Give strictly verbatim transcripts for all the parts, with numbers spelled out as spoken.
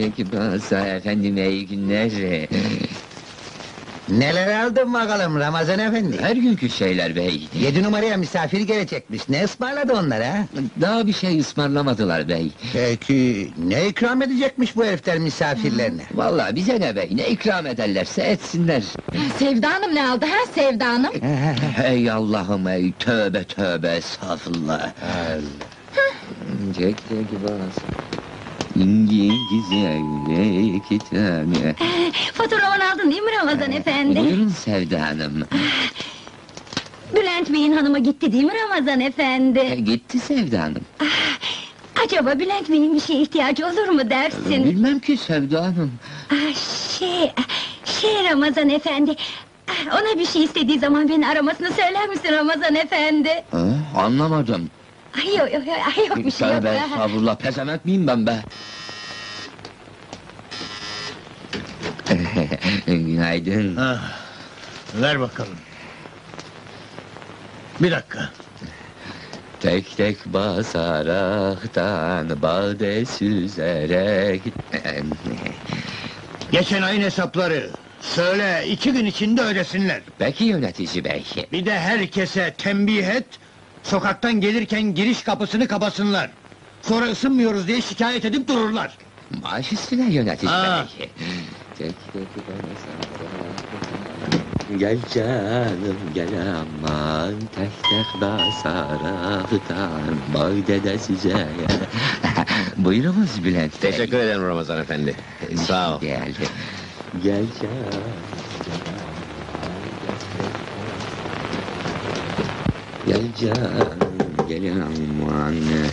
tek basa efendim, iyi günler. Neler aldın bakalım Ramazan efendi? Her günkü şeyler bey. Yedi numaraya misafir gelecekmiş, ne ısmarladı onlara? Daha bir şey ısmarlamadılar bey. Peki, ne ikram edecekmiş bu herifler misafirlerine? Vallahi bize ne bey, ne ikram ederlerse etsinler. Sevda Hanım ne aldı ha Sevda Hanım? Ey Allah'ım ey, tövbe tövbe, estağfurullah. Tek tek basa. İngilizce iki tane. Fotoğrafını aldın değil mi Ramazan efendi? Buyurun Sevda Hanım. Bülent Bey'in hanımı gitti değil mi Ramazan E, efendi? gitti Sevda Hanım. Acaba Bülent Bey'in bir şeye ihtiyacı olur mu dersin? Bilmem ki Sevda Hanım. Ah, şey, şey Ramazan efendi... ah, ona bir şey istediği zaman beni aramasını söyler misin Ramazan efendi? Ha, anlamadım. Ay yok yok yok, yok bir şey yok. Tövbe estağfurullah, pezevenk miyim ben be? Günaydın. Ah, ver bakalım. Bir dakika. Tek tek basaraktan bade süzerek... Geçen ayın hesapları. Söyle, iki gün içinde ödesinler. Peki yönetici bey. Bir de herkese tembih et, sokaktan gelirken giriş kapısını kapasınlar. Sonra ısınmıyoruz diye şikayet edip dururlar. Baş üstüne yönetici Aa. bey. Tek tek basaraktan... Gel canım gel aman, tek tek basaraktan bade de süzerek... Buyurunuz Bülent Bey. Teşekkür ederim Ramazan efendi. Sağ ol. Gel. Gel canım. Gel canım, gel aman.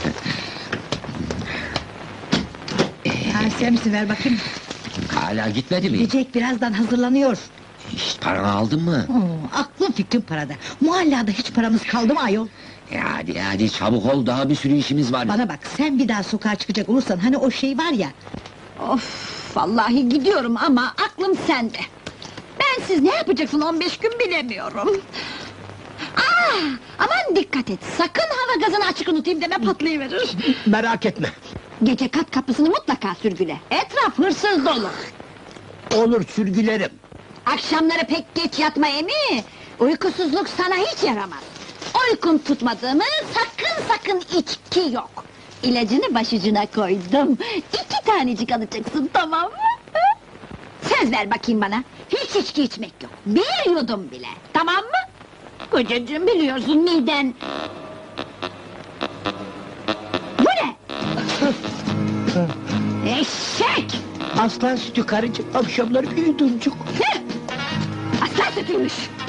Sersemsi ver bakayım. Hala gitmedi mi? Gidecek, birazdan hazırlanıyor. Hiç paranı aldın mı? Oo, aklım fikrim parada. Muhallada hiç paramız kaldı mı ayol? E hadi hadi çabuk ol, daha bir sürü işimiz var. Bana bak, sen bir daha sokağa çıkacak olursan, hani o şey var ya... Of, vallahi gidiyorum ama aklım sende. Ben siz ne yapacaksın on beş gün bilemiyorum. Aa, aman dikkat et, sakın hava gazını açık unutayım deme, patlayıverir. Merak etme. Gece kat kapısını mutlaka sürgüle, etraf hırsız dolu. Olur, sürgülerim. Akşamları pek geç yatma emi, uykusuzluk sana hiç yaramaz. Uykun tutmadığını sakın sakın içki yok. İlacını başucuna koydum, iki tanecik alacaksın, tamam mı? Söz ver bakayım bana, hiç içki içmek yok, bir yudum bile, tamam mı? Kocacığım biliyorsun miden... Bu ne? Eşek! Aslan sütü karıcığım, akşamları bir yudumcuk. Heh! Aslan sütüymüş!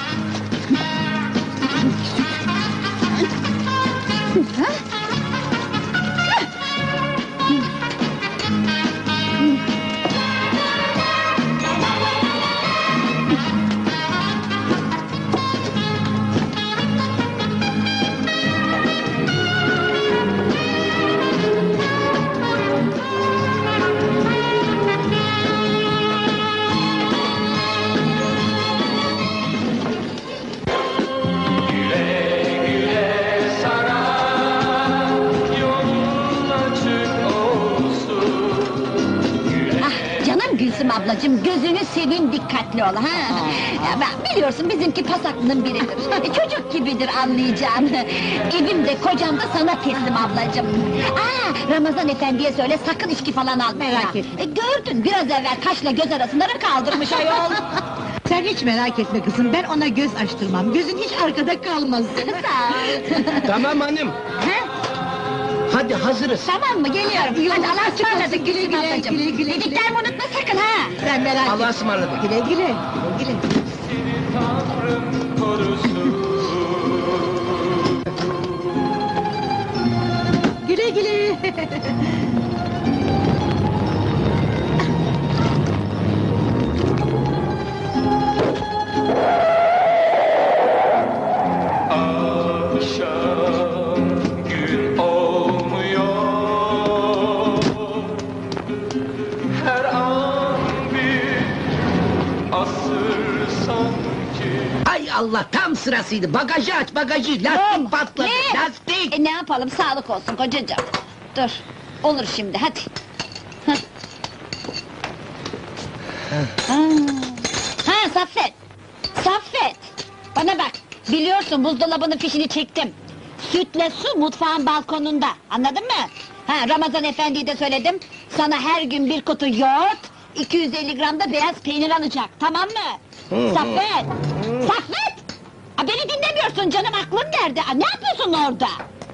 Ha? Gülsüm ablacığım, gözünü seveyim, dikkatli ol ha! Ya ben, biliyorsun bizimki pasaklının biridir, e, çocuk gibidir anlayacağın! Evim de kocam da sana teslim ablacığım! Aa, Ramazan efendiye söyle, sakın içki falan alma! Merak etme. E, gördün, biraz evvel kaşla göz arasında ne kaldırmış ayol! Sen hiç merak etme kızım, ben ona göz açtırmam, gözün hiç arkada kalmasın! Sağ ol! Tamam hanım, Ha? hadi hazırız. Tamam mı, geliyorum! Hadi Allah'a ısmarladık Gülsüm güle, ablacığım! güle, güle, Dediklerimi unutma sakın ha! Sen merak etme! Allah'a ısmarladık. Güle güle, güle güle! Güle güle! Hay Allah, tam sırasıydı, bagajı aç, bagajı, lastik patladı, Ne? lastik! E ne yapalım, sağlık olsun kocacığım! Dur, olur şimdi, hadi! Hah. Ha. ha Saffet! Saffet! Bana bak, biliyorsun buzdolabının fişini çektim. Sütle su mutfağın balkonunda, anladın mı? Ha, Ramazan Efendi'ye de söyledim. Sana her gün bir kutu yoğurt, iki yüz elli gram da beyaz peynir alacak, tamam mı? Saffet! Saffet! Aa, beni dinlemiyorsun canım, aklın nerede? Aa, ne yapıyorsun orada?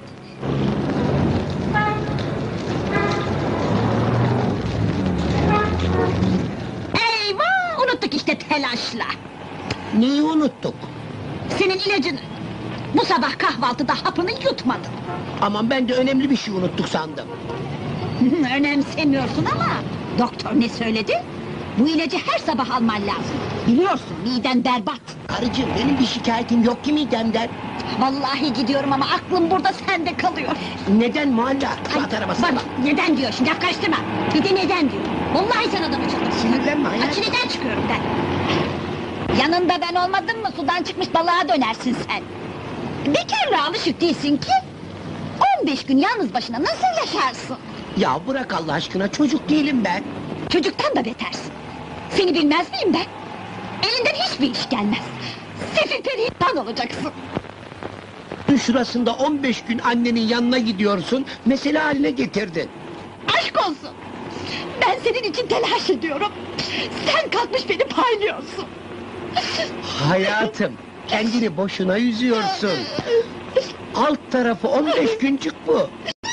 Eyvah! Unuttuk işte telaşla. Neyi unuttuk? Senin ilacını. Bu sabah kahvaltıda hapını yutmadın. Aman ben de önemli bir şey unuttuk sandım. Önemsemiyorsun ama doktor ne söyledi? Bu ilacı her sabah alman lazım. Biliyorsun miden berbat. Karıcığım benim bir şikayetim yok ki midemden. Vallahi gidiyorum ama aklım burada sende kalıyor. Neden muhalla? At arabasına bak, bak. neden diyor şimdi laf karıştırma. Bir de neden diyor. Vallahi sen adamı çıldırırsın. Sinirlenme hayatım. Ha, çileden çıkıyorum ben. Yanında ben olmadım mı sudan çıkmış balığa dönersin sen. Bekarlığa alışık değilsin ki. on beş gün yalnız başına nasıl yaşarsın? Ya bırak Allah aşkına, çocuk değilim ben. Çocuktan da betersin. Seni bilmez miyim ben? Elinden hiçbir iş gelmez. Sefil perişan olacaksın. Şurasında on beş gün annenin yanına gidiyorsun, mesele haline getirdin. Aşk olsun! Ben senin için telaş ediyorum. Sen kalkmış beni paylıyorsun. Hayatım, kendini boşuna üzüyorsun. Alt tarafı on beş güncük bu.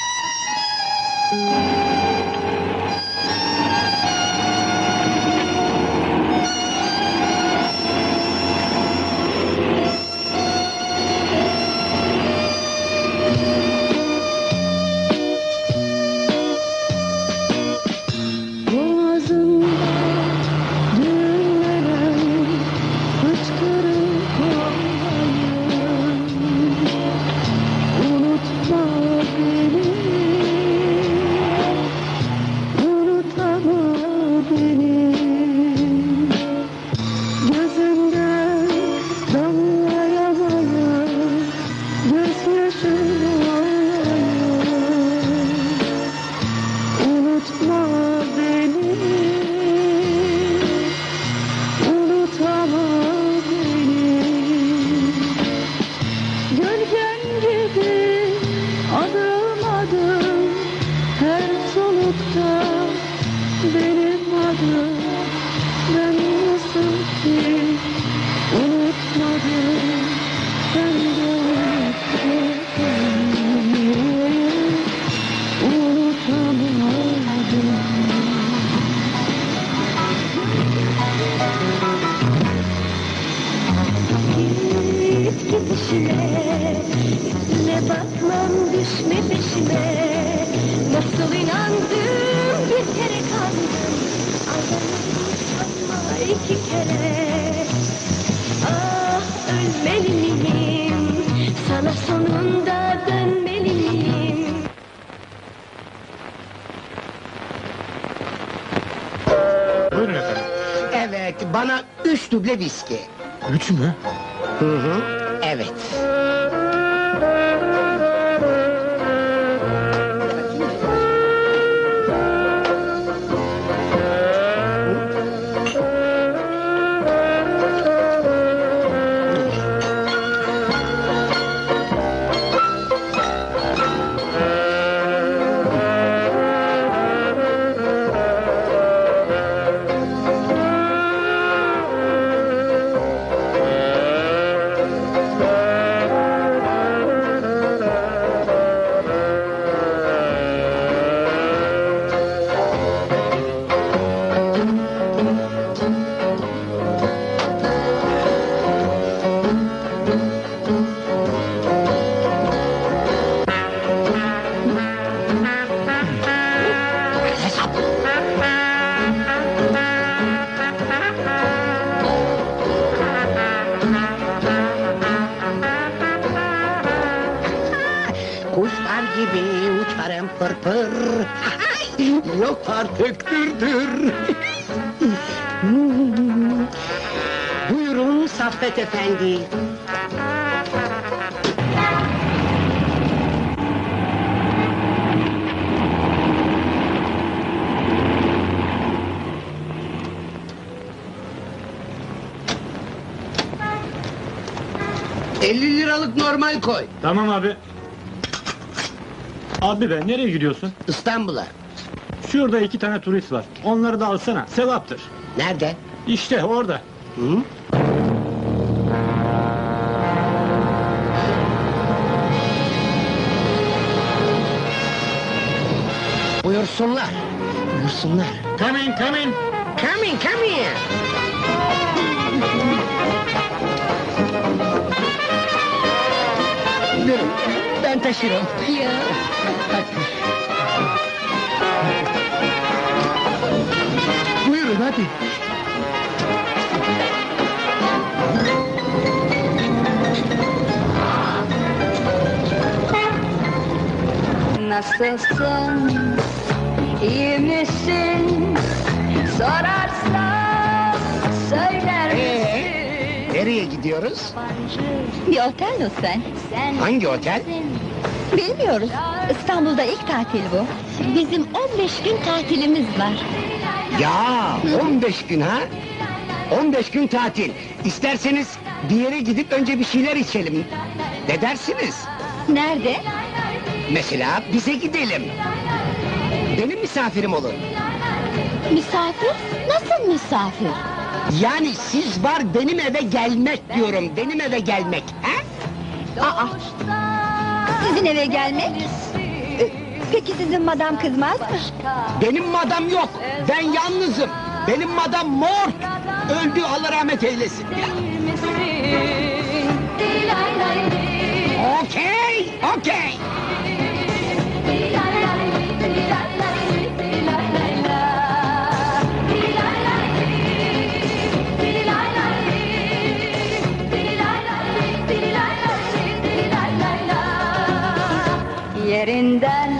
Yüzüne bakmam düşme peşime. Nasıl inandım bir kere kandım. Aldandım ama iki kere. Ah ölmeli miyim? Sana sonunda dönmeli miyim? Buyurun efendim. Evet, bana üç duble viski. Üç mü? Hı hı, evet. Kuşlar gibi uçarım pır pır. Yok artık dır dır. Buyurun Saffet Efendi. elli liralık normal koy. Tamam abi. Abi be, nereye gidiyorsun? İstanbul'a. Şurada iki tane turist var. Onları da alsana, sevaptır. Nerede? İşte orada. Hı? Buyursunlar. Buyursunlar. Come in, come in. Come in, come in. Durun, ben taşırım. Buyurun hadi. Nasılsın, iyi misin? Sorarsam söyler misin? Nereye gidiyoruz? Bir otel lütfen. Sen Hangi otel? Bilmiyoruz. İstanbul'da ilk tatil bu. Bizim on beş gün tatilimiz var. Ya on beş gün ha? on beş gün tatil. İsterseniz bir yere gidip önce bir şeyler içelim. Ne dersiniz? Nerede? Mesela bize gidelim. Benim misafirim olun. Misafir? Nasıl misafir? Yani siz var benim eve gelmek diyorum. Benim eve gelmek. Ha? Aa! Sizin eve gelmek? Ee, Peki sizin madam kızmaz mı? Benim madam yok. Ben yalnızım. Benim madam mor. Öldü, Allah rahmet eylesin. Okey, okey. Yerinden,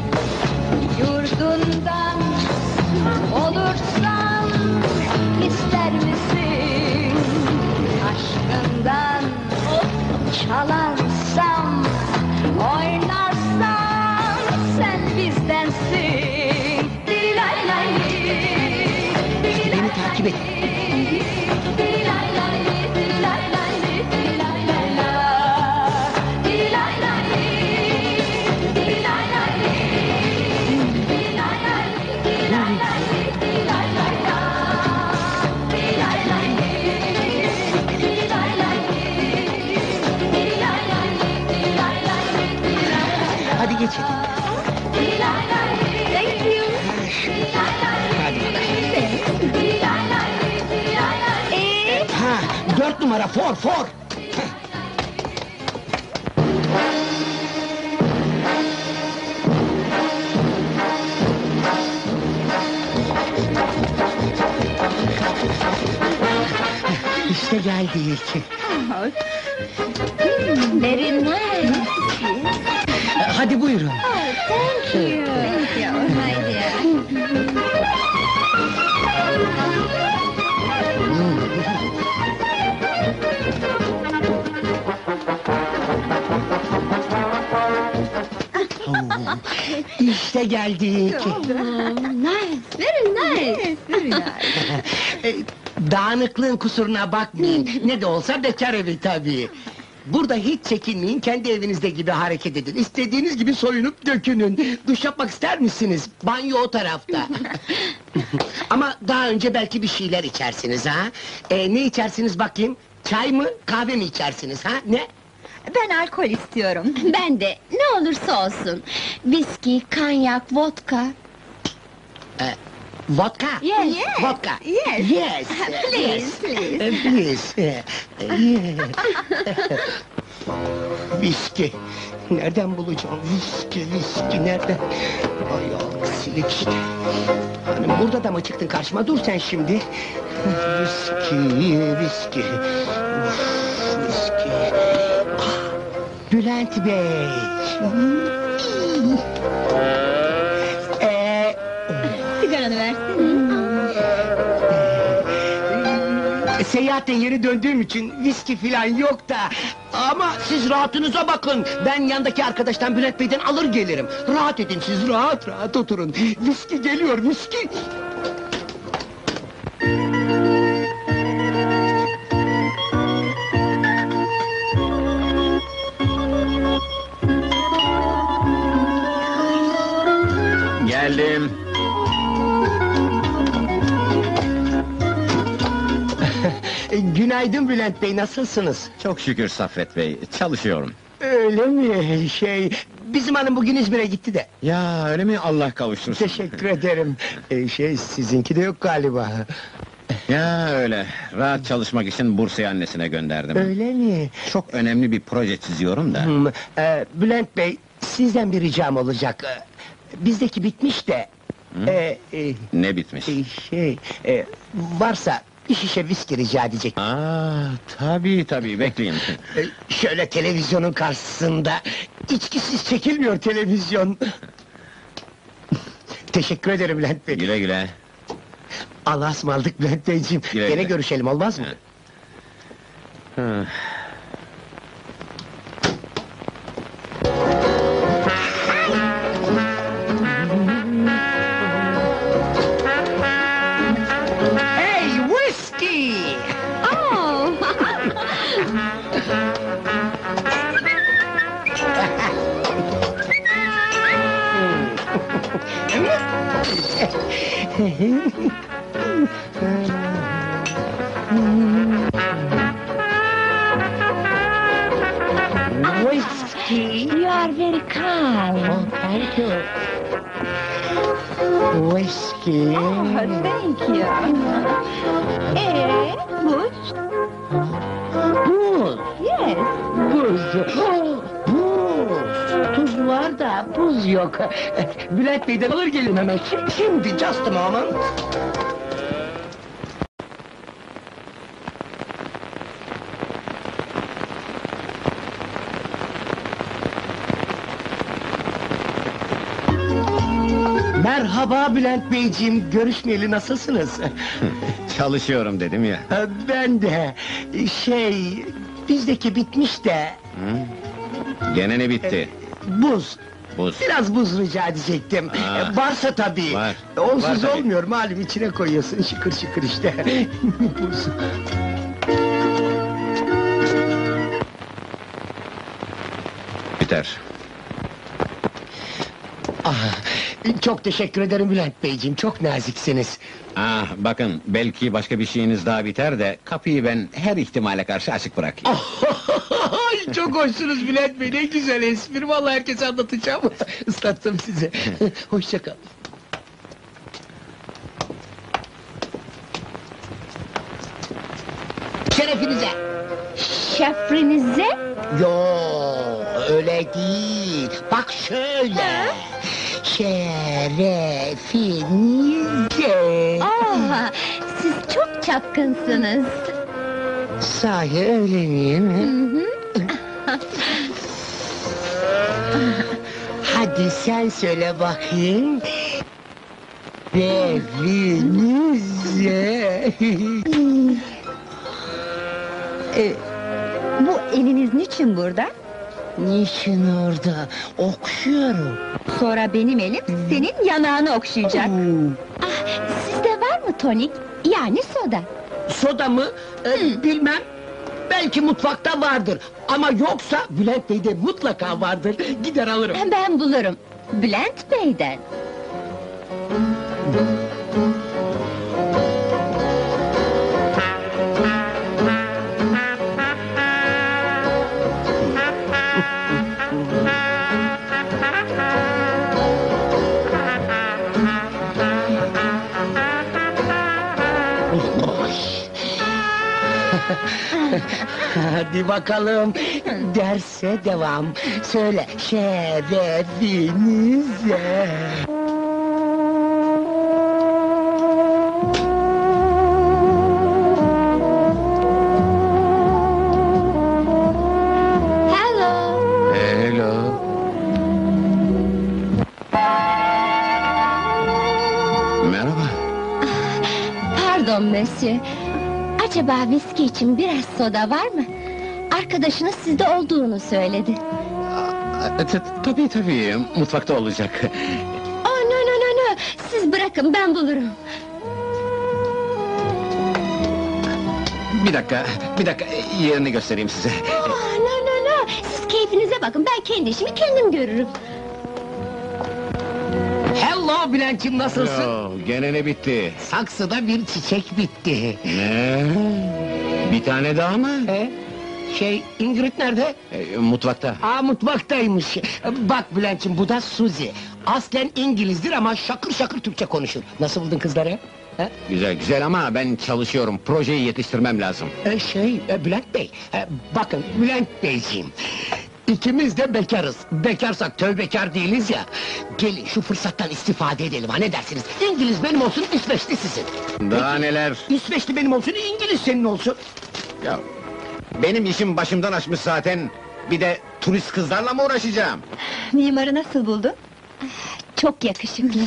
yurdundan olursan ister misin? Aşkından çalarsam, oynarsam sen bizdensin. Beni takip et. Hadi geçelim. Thank you. Hadi. Ee, Ha, dört numara, for, for. İşte geldik. Very nice. Hadi buyurun. Thank you. Thank you. Haydi. İşte geldik. Nice. Very nice. Very nice. E, Dağınıklığın kusuruna bakmayın. Ne de olsa bekar evi tabii. Burada hiç çekinmeyin, kendi evinizde gibi hareket edin. İstediğiniz gibi soyunup dökünün. Duş yapmak ister misiniz? Banyo o tarafta. Ama daha önce belki bir şeyler içersiniz ha? E, ne içersiniz bakayım? Çay mı, kahve mi içersiniz ha? Ne? Ben alkol istiyorum. Ben de. Ne olursa olsun. Viski, kanyak, vodka. E, vodka? Yes. Vodka? Yes. Yes. Please, yes. please. E, please. E, yes. Viski. Nereden bulacağım? Viski, viski nereden? Ay aksilik işte. Hanım burada da mı çıktın karşıma? Dur sen şimdi. Viski, viski. Uf, viski. Ah, Bülent Bey. Ee, Sigaranı versene. Seyahatten yeni döndüğüm için viski filan yok da. Ama siz rahatınıza bakın. Ben yandaki arkadaştan Bülent Bey'den alır gelirim. Rahat edin siz, rahat rahat oturun. Viski geliyor, viski. Geldim. E, Günaydın Bülent Bey, nasılsınız? Çok şükür Saffet Bey, çalışıyorum. Öyle mi? Şey, bizim hanım bugün İzmir'e gitti de. Ya öyle mi? Allah kavuştursun. Teşekkür ederim. E, şey, sizinki de yok galiba. Ya öyle, rahat çalışmak için Bursa'yı annesine gönderdim. Öyle mi? Çok önemli bir proje çiziyorum da. Hmm, e, Bülent Bey, sizden bir ricam olacak. E, Bizdeki bitmiş de... E, e, Ne bitmiş? e, şey, e, varsa bir şişe viski rica edecek. Aa, tabii tabii, bekleyin. E, şöyle televizyonun karşısında... içkisiz çekilmiyor televizyon. Teşekkür ederim Bülent Bey. Güle güle. Allah'a ısmarladık Bülent Beyciğim. Güle Gene güle. görüşelim, olmaz mı? Hı. Hey, whiskey! Oh! Whiskey! You are very kind. Oh, thank you. Whiskey! Oh, thank you. Ee, buz? Buz! Yes. Buz! Oh, buz! Tuz var da buz yok. Bülent Bey'den alır gelin hemen. Şimdi, şimdi, just a moment. Merhaba Bülent Beyciğim, görüşmeyeli nasılsınız? Çalışıyorum dedim ya. Ha, ben de, şey, bizdeki bitmiş de, Gene ne bitti? buz. Buz. Biraz buz rica edecektim. Aa, E, varsa tabii. var. Onsuz Var tabii. olmuyor, malum içine koyuyorsun, şıkır şıkır işte. Buz. Biter. Ah, çok teşekkür ederim Bülent Beyciğim, çok naziksiniz. Ah, bakın, belki başka bir şeyiniz daha biter de... ...kapıyı ben her ihtimale karşı açık bırakayım. Ay, çok hoşsunuz Bülent Bey, ne güzel espri, vallahi herkese anlatacağım. Islattım sizi. Hoşça kal. Şerefinize. Şefrinize? Yo, öyle değil. Bak şöyle. Şerefinize. Aa, siz çok çapkınsınız. Sahi öyle miyim? Hadi sen söyle bakayım. Şerefinize. Ee, bu eliniz niçin burada? Niçin orada? Okşuyorum. Sonra benim elim senin yanağını okşayacak. Ah, sizde var mı tonik? Yani soda. Soda mı? Ee, bilmem. Belki mutfakta vardır. Ama yoksa Bülent Bey'de mutlaka vardır. Gider alırım. Ben bulurum. Bülent Bey'den. Hadi bakalım. Derse devam. Söyle şerefinize. Hello. Hello. Merhaba. Pardon monsieur. Acaba viski için biraz soda var mı? Arkadaşınız sizde olduğunu söyledi. Aa, t- Tabii tabii, mutfakta olacak. Oh no no no no. Siz bırakın, ben bulurum. Bir dakika, bir dakika, yerini göstereyim size. Oh no no no. Siz keyfinize bakın, ben kendi işimi kendim görürüm. Hello Oo Bülent'ciğim nasılsın? Yo, gene ne bitti? Saksıda bir çiçek bitti. Ne? Bir tane daha mı? E, şey, Ingrid nerede? E, mutfakta. Aa, mutfaktaymış. Bak Bülent'ciğim, bu da Suzy. Aslen İngilizdir ama şakır şakır Türkçe konuşur. Nasıl buldun kızları? He? Güzel güzel ama ben çalışıyorum. Projeyi yetiştirmem lazım. E, şey, e, Bülent Bey, e, bakın Bülent Beyciğim... İkimiz de bekarız. Bekarsak tövbekar değiliz ya. Gelin şu fırsattan istifade edelim, ha ne dersiniz? İngiliz benim olsun, İsveçli sizin. Daha neler? İsveçli benim olsun, İngiliz senin olsun. Ya, benim işim başımdan aşmış zaten. Bir de turist kızlarla mı uğraşacağım? Mimarı nasıl buldun? Çok yakışıklı.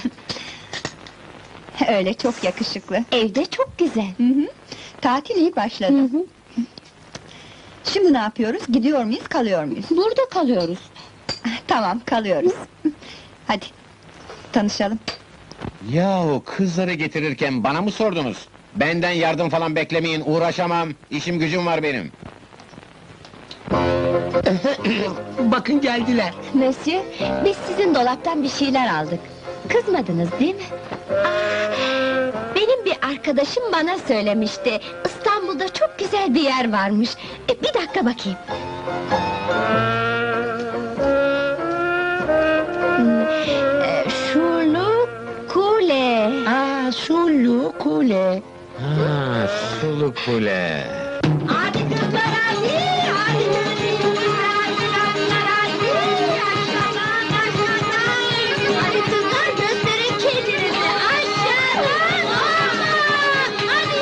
Öyle çok yakışıklı. Evde çok güzel. Hı hı. Tatil iyi başladı. Hı hı. Şimdi ne yapıyoruz? Gidiyor muyuz, kalıyor muyuz? Burada kalıyoruz. Tamam, kalıyoruz. Hadi, tanışalım. Yahu kızları getirirken bana mı sordunuz? Benden yardım falan beklemeyin, uğraşamam. İşim gücüm var benim. Bakın geldiler. Monsieur, biz sizin dolaptan bir şeyler aldık. Kızmadınız değil mi? Benim bir arkadaşım bana söylemişti. İstanbul'da çok güzel bir yer varmış. E, bir dakika bakayım. Hmm, e, Şulu Kule. Aa, Sulu Kule. Ha, Sulu Kule. Hadi kızlar hadi! Hadi Hadi kızlar gösterin kendinizi! Aşağıdan! Hadi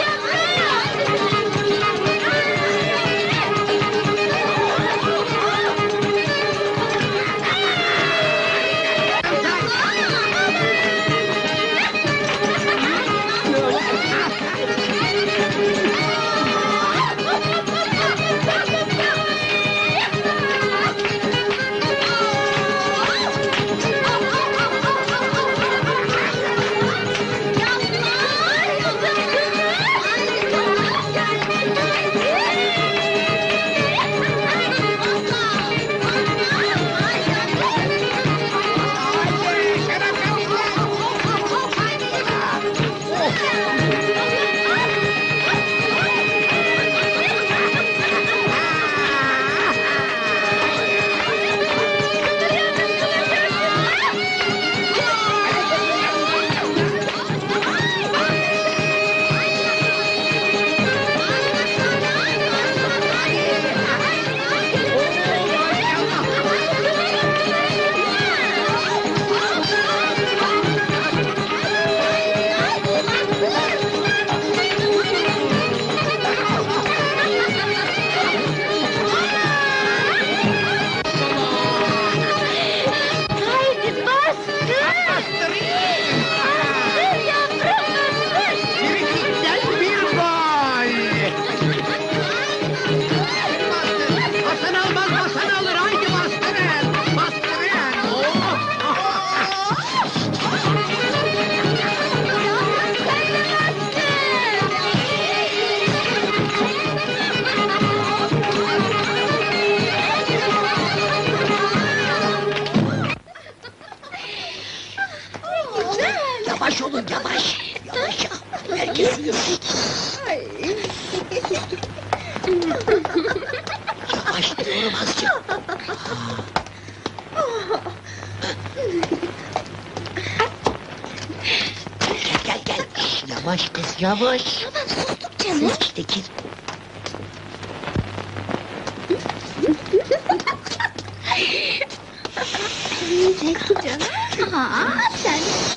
Yavaş olun, yavaş! Yavaş ya! Herkes yürüyecek! Yavaş diyorum azıcık! Gel, gel, gel! Şş, yavaş kız, yavaş! Tamam sustuk canım. Sus işte, gir! Peki canım. Aa, sen...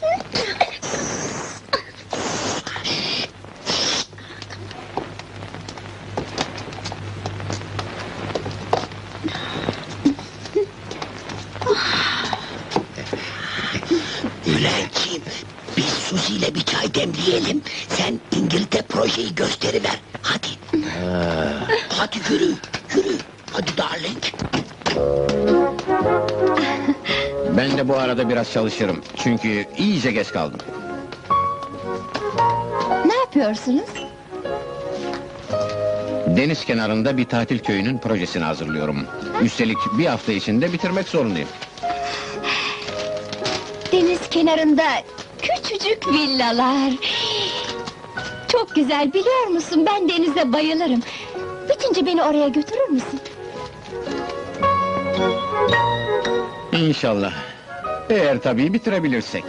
Bülent'ciğim, biz Suzi ile bir çay demleyelim. Sen İngilizce projeyi gösteriver. Hadi. Hadi yürü, yürü. Hadi darling. Ben de bu arada biraz çalışırım. Çünkü iyice geç kaldım. Ne yapıyorsunuz? Deniz kenarında bir tatil köyünün projesini hazırlıyorum. Üstelik bir hafta içinde bitirmek zorundayım. Deniz kenarında küçücük villalar. Çok güzel, biliyor musun? Ben denize bayılırım. Bitince beni oraya götürür müsün? İnşallah. Eğer tabii bitirebilirsek.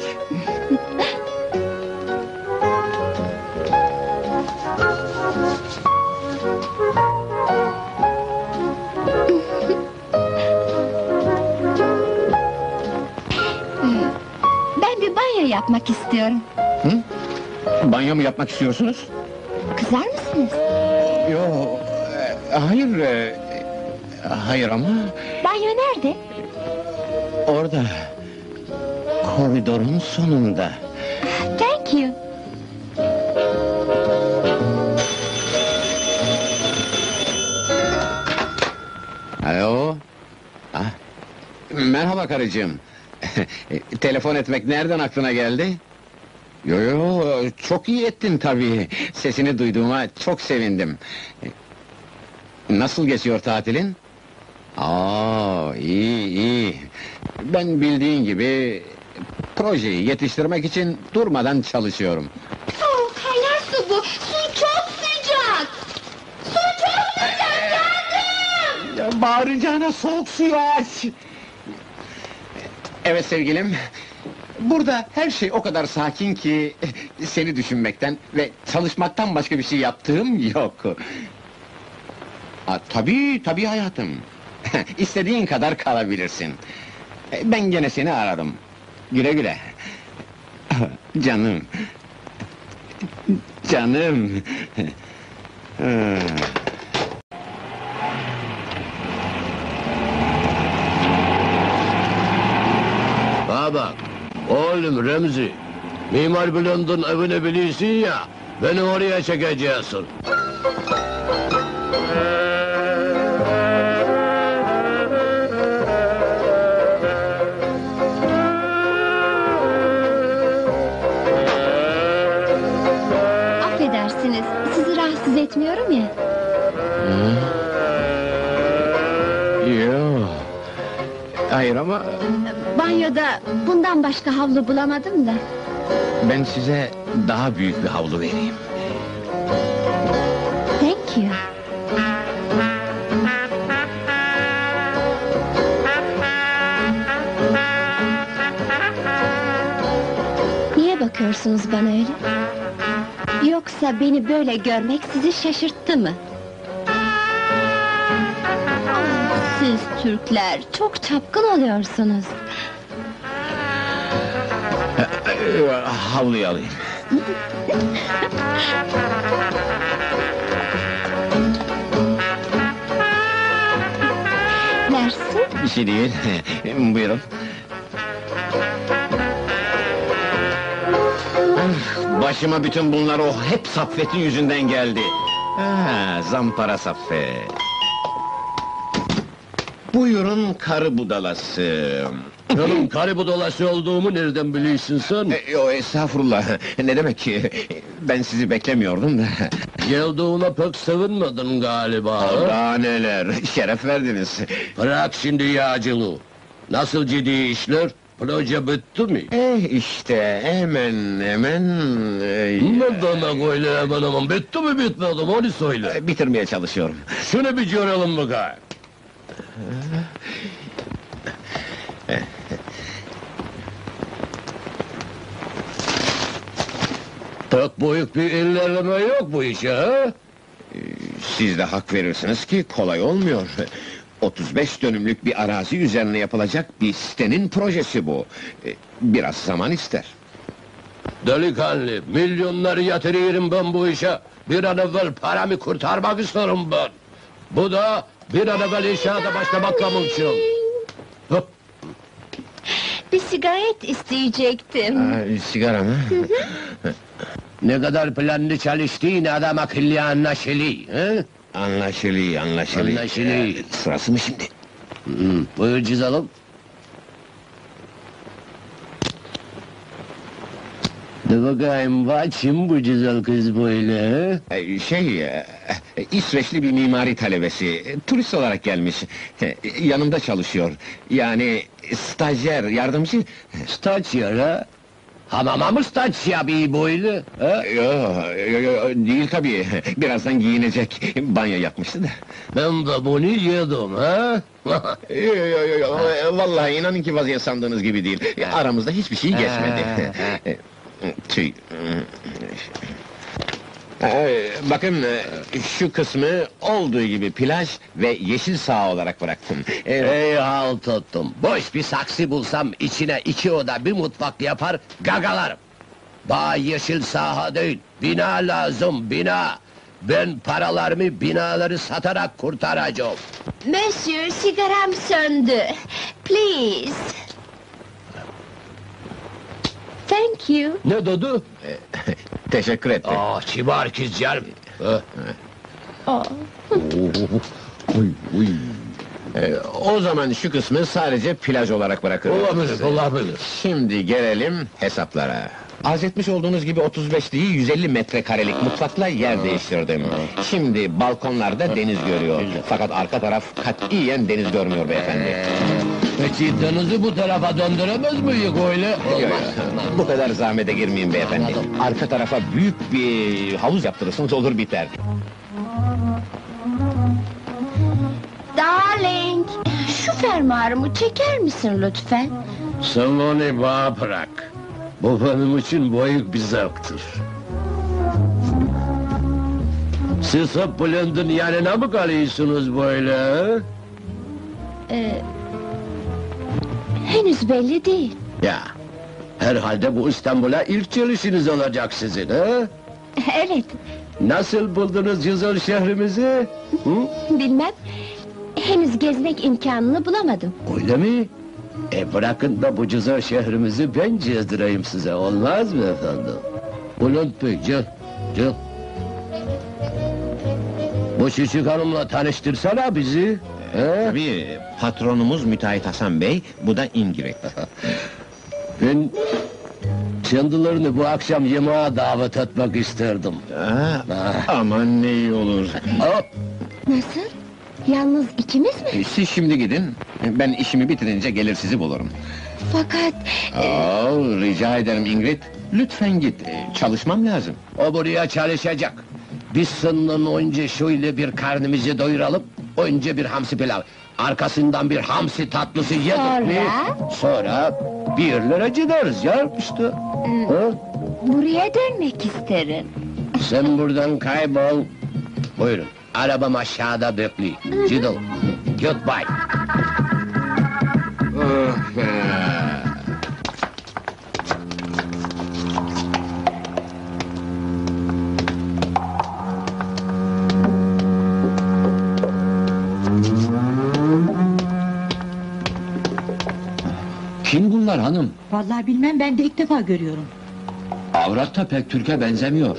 Ben bir banyo yapmak istiyorum. Banyo mu yapmak istiyorsunuz? Kızar mısınız? Yo, e, hayır, e, hayır ama Banyo nerede? orada, koridorun sonunda. Thank you. Alo? Ah, merhaba karıcığım. Telefon etmek nereden aklına geldi? Yo yo, çok iyi ettin tabii. Sesini duyduğuma çok sevindim. Nasıl geçiyor tatilin? Aa, iyi iyi. Ben bildiğin gibi projeyi yetiştirmek için durmadan çalışıyorum. Oh, kaynar su bu. Su çok sıcak. Su çok sıcak, yandım. Ya bağıracağına soğuk suyu aç! Evet sevgilim, burada her şey o kadar sakin ki seni düşünmekten ve çalışmaktan başka bir şey yaptığım yok. Ha, tabii tabii hayatım. İstediğin kadar kalabilirsin. Ben gene seni ararım. Güle güle. Canım. Canım. Ha bak, oğlum Remzi, Mimar Bülent'in evini biliyorsun ya, beni oraya çekeceksin. Affedersiniz, sizi rahatsız etmiyorum ya. Yok. Hayır ama Banyoda bundan başka havlu bulamadım da. ben size daha büyük bir havlu vereyim. Thank you. Niye bakıyorsunuz bana öyle? Yoksa beni böyle görmek sizi şaşırttı mı? Siz Türkler çok çapkın oluyorsunuz. Ee, Havluyu alayım. Mersi. Bir şey değil. Buyurun. Ah, başıma bütün bunlar o hep Saffet'in yüzünden geldi. Ha, zampara Saffet. Buyurun karı budalası. Canım karı budalası olduğumu nereden biliyorsun sen? E, yo, estağfurullah. Ne demek ki? Ben sizi beklemiyordum da. Geldiğine pek sevinmedin galiba. ha? Daha neler, şeref verdiniz. Bırak şimdi yağcılığı. Nasıl ciddi işler? Proje bitti mi? Eh işte, hemen hemen... e, Ne demek öyle hemen hemen? Bitti mi bitmedi mi? Onu söyle. bitirmeye çalışıyorum. Şunu bir görelim bakayım. Pek büyük bir ilerleme yok bu işe ha? Siz de hak verirsiniz ki kolay olmuyor. otuz beş dönümlük bir arazi üzerine yapılacak bir sitenin projesi bu. E, Biraz zaman ister. Delikanlı, milyonları yatırıyorum ben bu işe. Bir an evvel paramı kurtarmak isterim ben. Bu da bir an evvel inşaata başlamak için. Hop. Bir sigaret isteyecektim. Aa, sigara mı? Ne kadar planlı çalıştığın adam akıllı anlaşılıyor. He? Anlaşılıyor, anlaşılıyor. Anlaşılıyor. E, Sırası mı şimdi? Hı, buyur cizalım. De bakayım, kim bu güzel kız böyle? he? E, Şey, e, İsveçli bir mimari talebesi, e, turist olarak gelmiş. E, Yanımda çalışıyor. Yani stajyer, yardımcı. Stajyer ha? Hamama mı staçya bir boylu? He? Yo, yo, yo, değil tabii. Birazdan giyinecek. Banyo yapmıştı da. Ben de bunu yedim, ha? Yo, yo, yo, yo. Vallahi inanın ki vaziyet sandığınız gibi değil. Aramızda hiçbir şey geçmedi. Tüy. Ee, bakın, şu kısmı olduğu gibi plaj ve yeşil saha olarak bıraktım. Ee, Ey halt tuttum. Boş bir saksı bulsam içine iki oda bir mutfak yapar gagalarım. Bana yeşil saha değil, bina lazım, bina. Ben paralarımı binaları satarak kurtaracağım. Monsieur, sigaram söndü. Please. Thank you. Ne dedi? teşekkür ettim. Aa, kibar kız canım. Ha? Oh. Uy, uy. Ee, o zaman şu kısmı sadece plaj olarak bırakırım. Olabilir, olabilir. Şimdi gelelim hesaplara. Arz etmiş olduğunuz gibi otuz beş değil yüz elli metrekarelik mutfakla yer değiştirdim. Şimdi balkonlarda deniz görüyor. Fakat arka taraf katiyen deniz görmüyor beyefendi. Peki denizi bu tarafa döndüremez miyiz öyle? Yok, yok. Bu kadar zahmete girmeyin beyefendi. Arka tarafa büyük bir havuz yaptırırsınız olur biter. Darling, şu fermuarımı çeker misin lütfen? Sen onu bana bırak. Bu benim için büyük bir zevktir. Siz hep Bülent'in yanına mı kalıyorsunuz böyle? Ee, henüz belli değil. Ya, herhalde bu İstanbul'a ilk gelişiniz olacak sizin, ha? Evet, Nasıl buldunuz güzel şehrimizi? Hı? bilmem. Henüz gezmek imkanını bulamadım. Öyle mi? E bırakın da bu güzel şehrimizi ben gezdireyim size, olmaz mı efendim? Bülent Bey, gel, gel. Bu küçük hanımla tanıştırsana bizi. He? Tabii, patronumuz müteahhit Hasan Bey, bu da İngiliz. Ben kendilerini bu akşam yemeğe davet etmek isterdim. Aa, aman ne iyi olur. Hop! Nasıl? Yalnız ikimiz mi? Siz şimdi gidin, ben işimi bitirince gelir sizi bulurum. Fakat... Aa, rica ederim Ingrid, lütfen git, e, çalışmam lazım. O buraya çalışacak. Biz senden önce şöyle bir karnımızı doyuralım. Önce bir hamsi pilav, arkasından bir hamsi tatlısı yedik mi? Sonra bir yerlere gideriz ya işte. Ha? Buraya dönmek isterim. Sen buradan kaybol. Buyurun, arabam aşağıda bekliyor. Gidin. Goodbye. Oh be! Kim bunlar hanım? Vallahi bilmem, ben de ilk defa görüyorum. Avrat da pek Türk'e benzemiyor.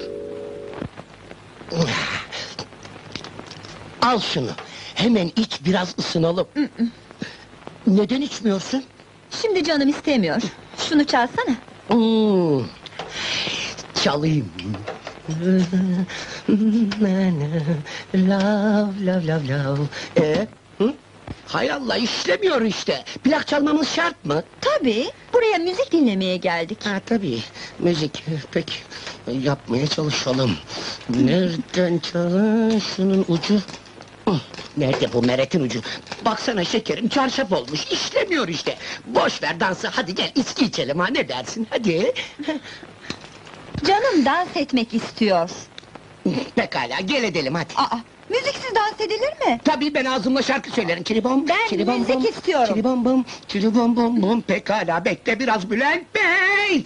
Al şunu. Hemen iç, biraz ısınalım. Neden içmiyorsun? Şimdi canım istemiyor. Şunu çalsana. Hmm. Çalayım. Love, love, love, love. Ee, hı? Hay Allah, işlemiyor işte. Plak çalmamız şart mı? Tabii, buraya müzik dinlemeye geldik. Ha tabii, müzik. Peki, yapmaya çalışalım. Nereden çalın şunun ucu? Hı, nerede bu meretin ucu? Baksana şekerim, çarşaf olmuş, işlemiyor işte. Boş ver dansı, hadi gel içki içelim ha, ne dersin, hadi. Canım dans etmek istiyor. Pekala, gel edelim hadi. Aa, müziksiz dans edilir mi? Tabii ben ağzımla şarkı söylerim, çiribom. Ben çiribom müzik bom, istiyorum. Çiribom bom, çiribom bom bom. Pekala, bekle biraz Bülent Bey!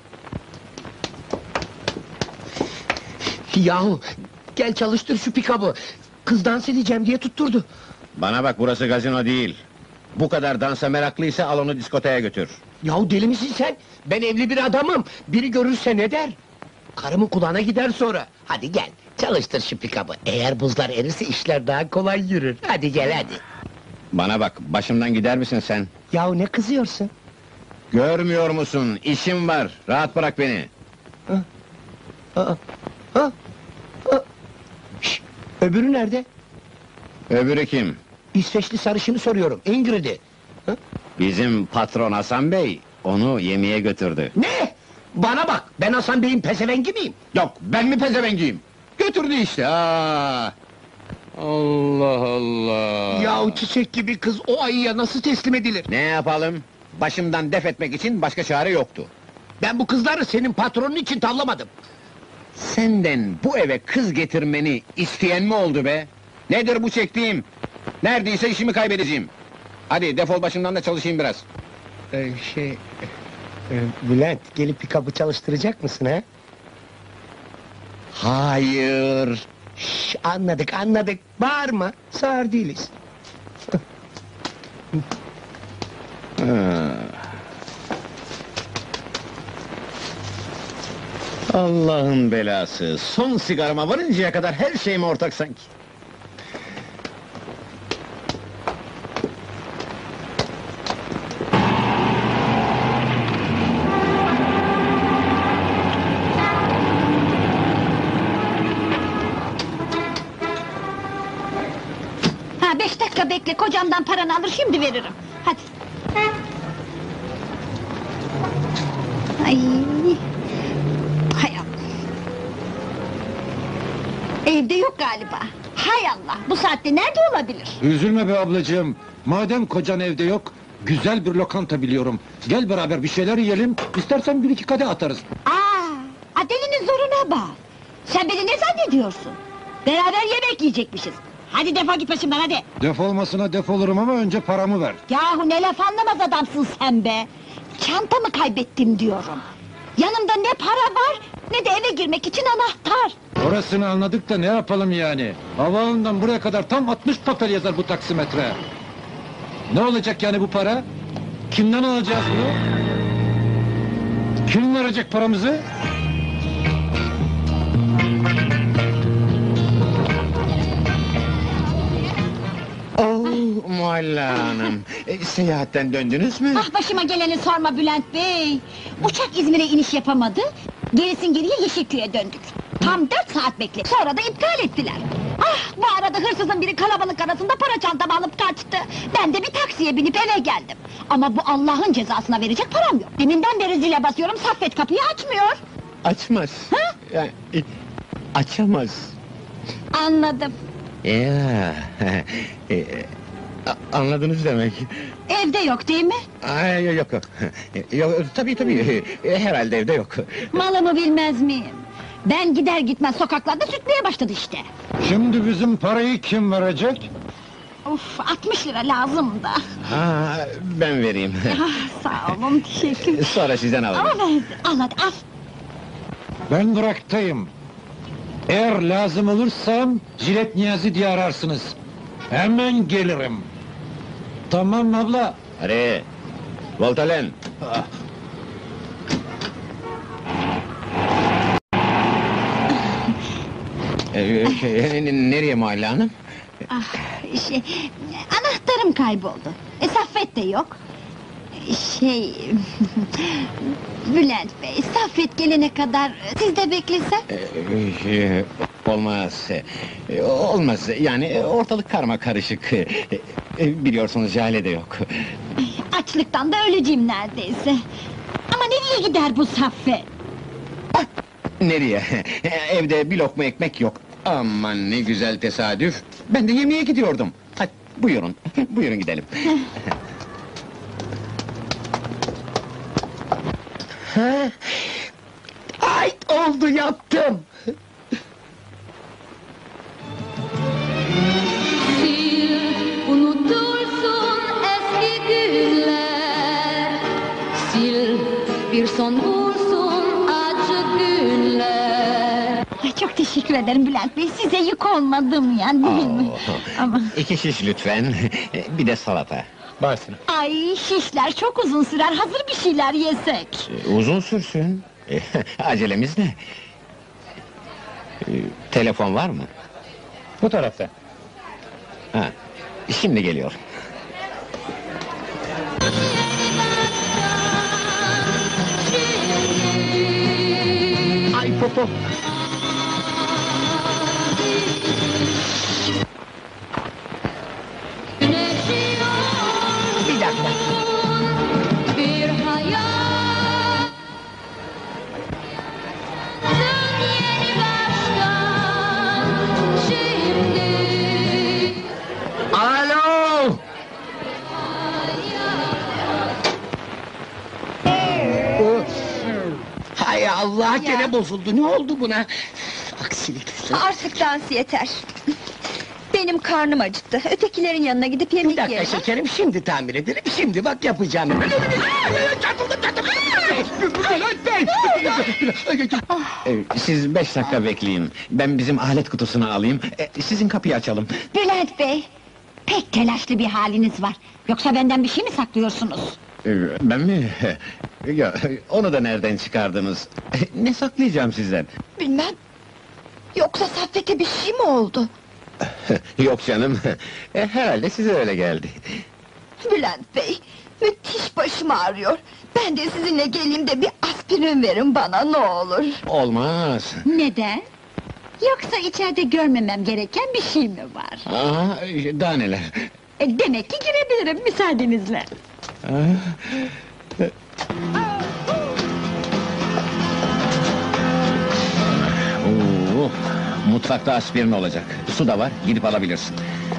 Yahu, gel çalıştır şu pikabı. Kız dans edeceğim diye tutturdu. Bana bak, burası gazino değil. Bu kadar dansa meraklıysa al onu diskoteye götür. Yahu deli misin sen? Ben evli bir adamım. Biri görürse ne der? Karımın kulağına gider sonra. Hadi gel, çalıştır şu pikabı. Eğer buzlar erirse işler daha kolay yürür. Hadi gel hadi. Bana bak, başımdan gider misin sen? Yahu ne kızıyorsun? Görmüyor musun? İşim var, rahat bırak beni. Aa, ha? Aa. Şş, öbürü nerede? Öbürü kim? İsveçli sarışını soruyorum, Ingrid'i. Bizim patron Hasan Bey, onu yemeğe götürdü. Ne? Bana bak, ben Hasan Bey'in pezevengi miyim? Yok, ben mi pezevengiyim? Götürdü işte, aa! Allah Allah! Yahu çiçek gibi kız o ayıya nasıl teslim edilir? Ne yapalım? Başımdan def etmek için başka çare yoktu. Ben bu kızları senin patronun için tavlamadım. Senden bu eve kız getirmeni isteyen mi oldu be? Nedir bu çektiğim? Neredeyse işimi kaybedeceğim. Hadi defol başımdan da çalışayım biraz. Ee, şey... e, Bülent, gelip bir kapı çalıştıracak mısın ha? Hayır! Şş, anladık, anladık. Bağırma, sağır değiliz. Ha. Allah'ın belası! Son sigarama varıncaya kadar her şeyime ortak sanki. Ha, beş dakika bekle, kocamdan paranı alır, şimdi veririm. Hadi. Ay. Hay Allah. Evde yok galiba. Hay Allah, bu saatte nerede olabilir? Üzülme be ablacığım. Madem kocan evde yok, güzel bir lokanta biliyorum. Gel beraber bir şeyler yiyelim, istersen bir iki kadeh atarız. Aa, Adeli'nin zoruna bak. Sen beni ne zannediyorsun? Beraber yemek yiyecekmişiz. Hadi defol git başımdan, hadi! Defolmasına defolurum ama önce paramı ver. Yahu ne laf anlamaz adamsın sen be! Çantamı kaybettim diyorum. Yanımda ne para var, ne de eve girmek için anahtar. Orasını anladık da ne yapalım yani? Havaalanından buraya kadar tam altmış papel yazar bu taksimetre. Ne olacak yani bu para? Kimden alacağız bunu? Kim verecek paramızı? Oh, Mualla Hanım! E, seyahatten döndünüz mü? Ah, başıma geleni sorma Bülent Bey! Uçak İzmir'e iniş yapamadı, gerisin geriye Yeşilköy'e döndük. Tam dört saat bekledik, sonra da iptal ettiler. Ah, bu arada hırsızın biri kalabalık arasında para çantamı alıp kaçtı. Ben de bir taksiye binip eve geldim. Ama bu Allah'ın cezasına verecek param yok. Deminden beri zile basıyorum, Saffet kapıyı açmıyor. Açmaz. Ha? Yani, e, açamaz. Anladım. Ya, e, a- anladınız demek. Evde yok değil mi? Ay, yok yok. Yok, tabii tabii, e, herhalde evde yok. Malımı bilmez miyim? Ben gider gitmez sokaklarda sürtmeye başladı işte. Şimdi bizim parayı kim verecek? Of, altmış lira lazım da. Ha, ben vereyim. Ah, sağ olun, teşekkür. Sonra sizden alırım. Al, al hadi, al. Ben bıraktayım. Eğer lazım olursam Jilet Niyazi diye ararsınız. Hemen gelirim. Tamam abla. Hadi, Voltalen. Ee, şey, nereye Mualla Hanım? Ah, şey, anahtarım kayboldu. E, Saffet de yok. Şey... Bülent Bey, Saffet gelene kadar siz de beklesem? Ee, e, olmaz. E, olmaz, yani ortalık karma karışık. E, e, biliyorsunuz Jale de yok. Açlıktan da öleceğim neredeyse. Ama nereye gider bu Saffet? Nereye? Evde bir lokma ekmek yok. Aman ne güzel tesadüf. Ben de yemeğe gidiyordum. Hadi buyurun, buyurun gidelim. Ha? Ay, oldu, yaptım! Unutursun eski günler, sil bir son bulsun acı günler. Ay, çok teşekkür ederim Bülent Bey, size yük olmadım ya, değil mi? Oo. Ama... İki şiş lütfen, bir de salata. Başsın. Ay, şişler çok uzun sürer, hazır bir şeyler yesek. Uzun sürsün. Acelemiz ne? Ee, Telefon var mı? Bu tarafta. Ha, şimdi geliyor. Ay popo! Bir dakika. Bir hayal Allah gene bozuldu. Ne oldu buna? Aksilik. Artık dans yeter. Benim karnım acıktı. Ötekilerin yanına gidip Bir yemek dakika yerim. şekerim, şimdi tamir ederim. Şimdi bak yapacağım. Çarpıldım, çarpıldım. Ee, siz beş dakika bekleyin. Ben bizim alet kutusunu alayım. Ee, sizin kapıyı açalım. Bülent Bey, pek telaşlı bir haliniz var. Yoksa benden bir şey mi saklıyorsunuz? Ee, ben mi? Ya, onu da nereden çıkardınız? Ne saklayacağım sizden? Bilmem. Yoksa Saffet'e bir şey mi oldu? Yok canım. E, herhalde size öyle geldi. Bülent Bey, müthiş başım ağrıyor. Ben de sizinle geleyim de bir aspirin verin bana ne olur. Olmaz. Neden? Yoksa içeride görmemem gereken bir şey mi var? Aa, daha neler? E, demek ki girebilirim müsaadenizle. Oo, mutfakta aspirin olacak. Su da var, gidip alabilirsin.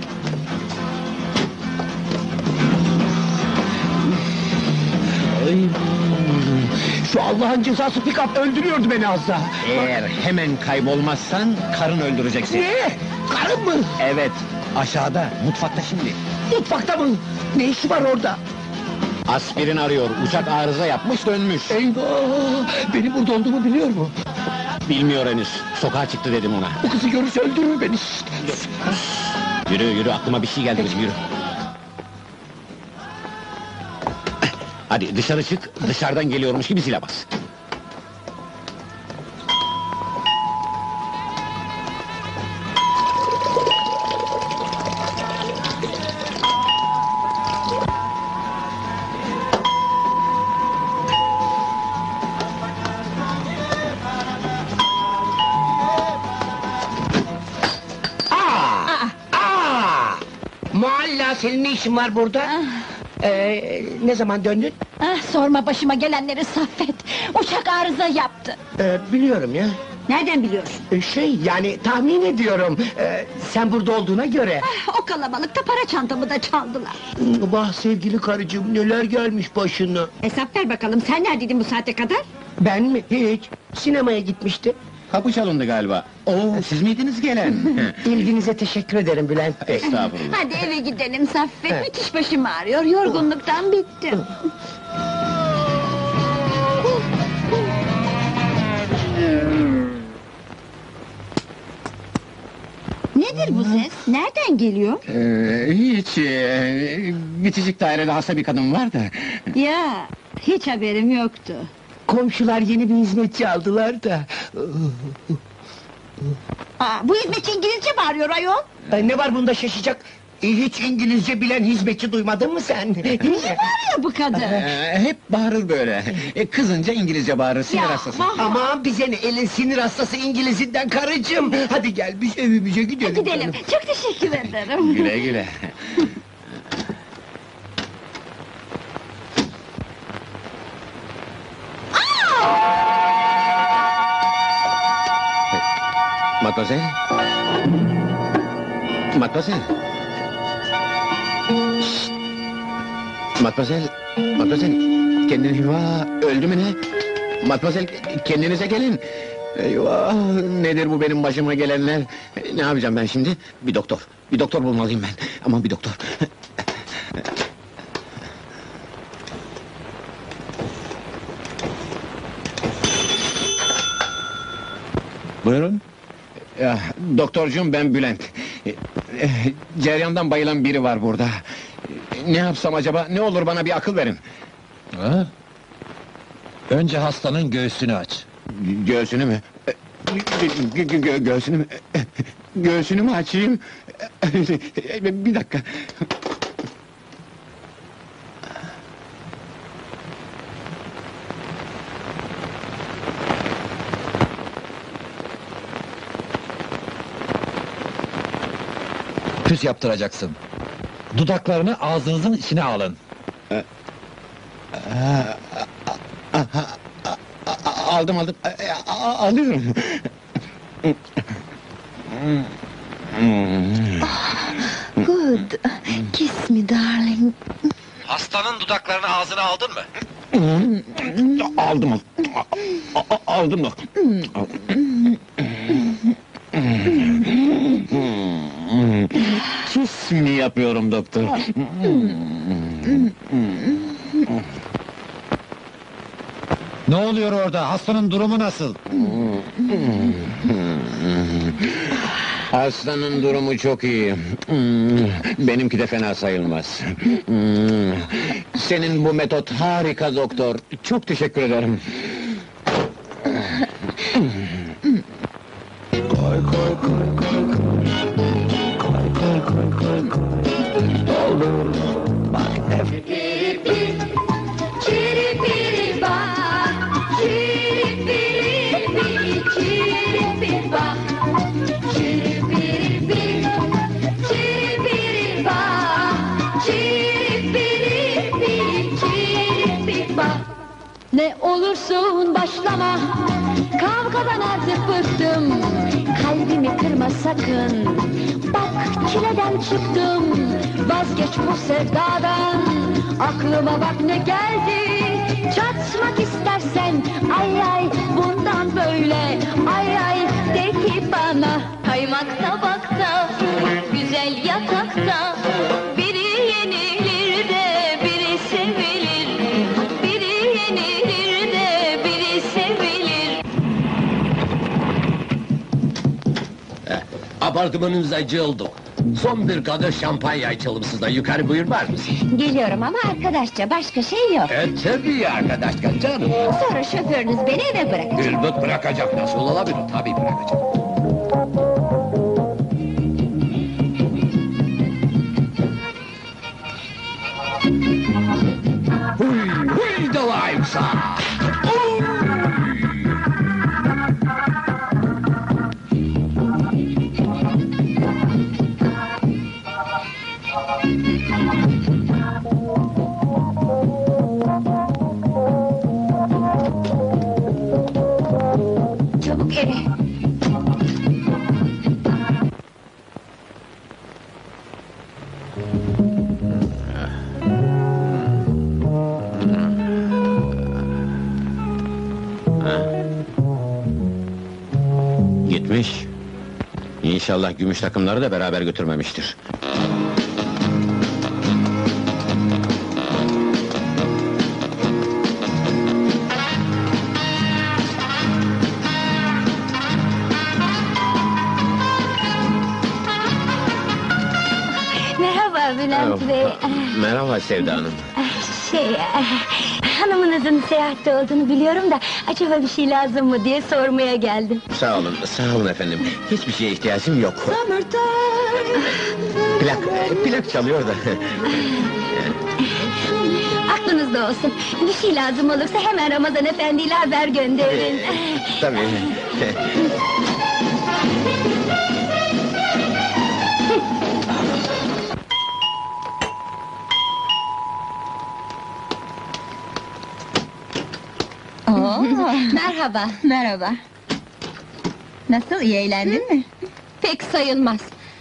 Ay, şu Allah'ın cezası pick-up öldürüyordu beni az daha. Eğer hemen kaybolmazsan karın öldüreceksin. Ne? Karım mı? Evet, aşağıda, mutfakta şimdi. Mutfakta mı? Ne işi var orada? Aspirin arıyor, uçak arıza yapmış dönmüş. Eyvah! Benim burada olduğumu biliyor mu? Bilmiyor henüz, sokağa çıktı dedim ona. Bu kızı görürse öldürür beni. Yürü yürü, aklıma bir şey geldi, yürü. Hadi dışarı çık, dışarıdan geliyormuş gibi zile bas. Mualla, senin ne işin var burada? Ee, ne zaman döndün? Ah, sorma başıma gelenleri Saffet. Uçak arıza yaptı. Ee, biliyorum ya. Nereden biliyorsun? Ee, şey, yani tahmin ediyorum. Ee, sen burada olduğuna göre. Ah, o kalabalıkta para çantamı da çaldılar. Vah sevgili karıcığım, neler gelmiş başına. Hesap ver bakalım, sen neredeydin bu saate kadar? Ben mi? Hiç. Sinemaya gitmiştim. Kapı çalındı galiba. Oo, siz miydiniz gelen? İlginize teşekkür ederim Bülent Bey. Estağfurullah. Hadi eve gidelim Saffet, Evet. müthiş başım ağrıyor, yorgunluktan bittim. Nedir bu ses? Nereden geliyor? Ee, hiç, e, bitişik dairede hasta bir kadın var da. Ya, hiç haberim yoktu. Komşular yeni bir hizmetçi aldılar da. Aa, bu hizmetçi İngilizce mi arıyor ayol? Ee, ne var bunda şaşacak? Ee, hiç İngilizce bilen hizmetçi duymadın mı sen? Niye bağırıyor bu kadın? Ee, hep bağırır böyle. E, kızınca İngilizce bağırır, sinir Ya, hastası. vah! Aman bize ne, elin sinir hastası İngilizinden karıcığım. Hadi gel biz evimize gidelim. Gidelim, canım. çok teşekkür ederim. Güle güle. Matmazel? Matmazel? Şşt! Matmazel, Matmazel, kendini hüva, öldü mü ne? Matmazel, kendinize gelin! Eyvah, nedir bu benim başıma gelenler? Ne yapacağım ben şimdi? Bir doktor, bir doktor bulmalıyım ben. Aman bir doktor. Buyurun. Ya, doktorcuğum ben Bülent. Eh, Ceryandan bayılan biri var burada. Ne yapsam acaba? Ne olur bana bir akıl verin. Ha? Önce hastanın göğsünü aç. Göğsünü mü? Gö- gö- gö- göğsünü mü? Göğsünü mü açayım? Bir dakika. Püs yaptıracaksın. Dudaklarını ağzınızın içine alın. Aldım aldım. Alıyorum. Good. Kiss me darling. Hastanın dudaklarını ağzına aldın mı? Aldım A- a- Aldım da. Sus mi yapıyorum doktor? Ne oluyor orada? Hastanın durumu nasıl? Hastanın durumu çok iyi. Benimki de fena sayılmaz. Senin bu metot harika doktor. Çok teşekkür ederim. Ne olursun başlama, kavgadan artık bıktım. Kalbimi kırma sakın, bak çileden çıktım. Vazgeç bu sevdadan, aklıma bak ne geldi. Çatmak istersen, ay ay bundan böyle. Ay ay de ki bana, kaymak tabakta, güzel yatakta. Biri yenilir de biri sevilir. Biri yenilir de biri sevilir. Apartmanınıza cıldık. Son bir kadeh şampanya içelim sizden. Yukarı buyurmaz mısın? Geliyorum ama arkadaşça başka şey yok. E tabii arkadaşlar canım. Sonra şoförünüz beni eve bırakacak. Elbet bırakacak. Nasıl olabilir? Tabii bırakacak. Huy huy dalayım sana. Çabuk eve. Gitmiş. İnşallah gümüş takımları da beraber götürmemiştir. Merhaba Bülent Bey. Merhaba Sevda Hanım. Şey, hanımınızın seyahatte olduğunu biliyorum da acaba bir şey lazım mı diye sormaya geldim. Sağ olun, sağ olun efendim. Hiçbir şeye ihtiyacım yok. Summertime. Plak, e, plak çalıyor da. Aklınızda olsun. Bir şey lazım olursa hemen Ramazan Efendi ile haber gönderin. Tabii. Oo, merhaba. Merhaba. Nasıl, iyi eğlendin mi? Pek sayılmaz.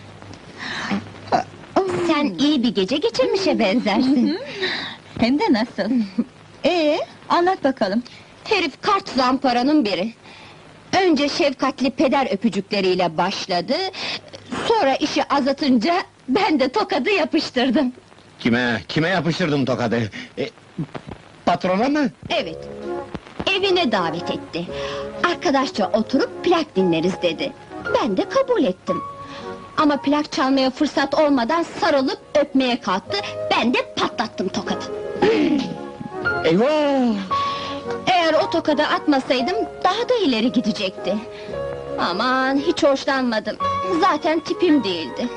Sen iyi bir gece geçirmişe benzersin. Hem de nasıl? Ee, anlat bakalım. Herif kart zamparanın biri. Önce şefkatli peder öpücükleriyle başladı. Sonra işi azatınca ben de tokadı yapıştırdım. Kime, kime yapıştırdın tokadı? E, patrona mı? Evet. Evine davet etti. Arkadaşça oturup plak dinleriz dedi. Ben de kabul ettim. Ama plak çalmaya fırsat olmadan sarılıp öpmeye kalktı. Ben de patlattım tokadı. Eyvah! Eğer o tokadı atmasaydım daha da ileri gidecekti. Aman hiç hoşlanmadım. Zaten tipim değildi.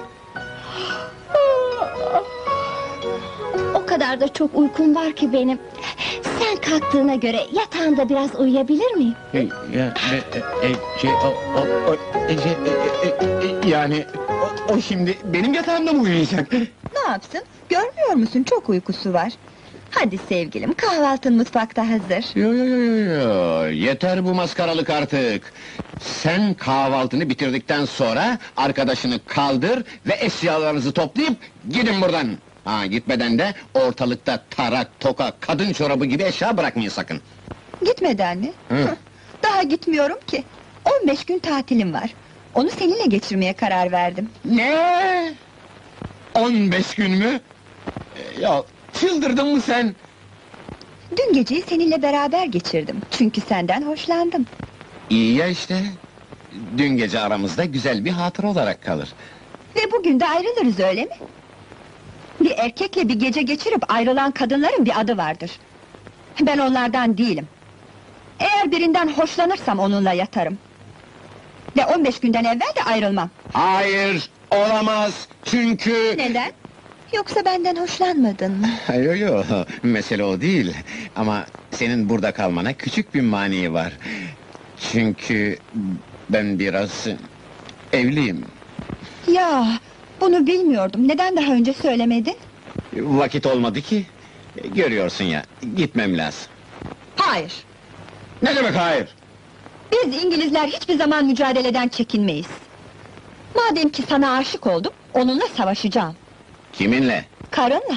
O kadar da çok uykum var ki benim. Sen kalktığına göre yatağında biraz uyuyabilir miyim? E, ya, e, e, şey, o, o, o, e, şey, e, e, e, yani, o, o şimdi benim yatağımda mı uyuyacak? Ne yapsın? Görmüyor musun? Çok uykusu var. Hadi sevgilim, kahvaltın mutfakta hazır. Yo yo yo yo yo, yeter bu maskaralık artık. Sen kahvaltını bitirdikten sonra arkadaşını kaldır ve eşyalarınızı toplayıp gidin buradan. Ha, gitmeden de ortalıkta tarak, toka, kadın çorabı gibi eşya bırakmayın sakın. Gitmeden mi? Hı. Daha gitmiyorum ki. On beş gün tatilim var. Onu seninle geçirmeye karar verdim. Ne? On beş gün mü? Ee, Ya çıldırdın mı sen? Dün geceyi seninle beraber geçirdim. Çünkü senden hoşlandım. İyi ya işte. Dün gece aramızda güzel bir hatıra olarak kalır. Ve bugün de ayrılırız, öyle mi? Bir erkekle bir gece geçirip ayrılan kadınların bir adı vardır. Ben onlardan değilim. Eğer birinden hoşlanırsam onunla yatarım. Ve on beş günden evvel de ayrılmam. Hayır, olamaz. Çünkü... Neden? Yoksa benden hoşlanmadın mı? Yo yo, mesele o değil. Ama senin burada kalmana küçük bir mani var. Çünkü ben biraz evliyim. Ya, bunu bilmiyordum. Neden daha önce söylemedin? Vakit olmadı ki. Görüyorsun ya, gitmem lazım. Hayır. Ne demek hayır? Biz İngilizler hiçbir zaman mücadeleden çekinmeyiz. Madem ki sana aşık oldum, onunla savaşacağım. Kiminle? Karınla.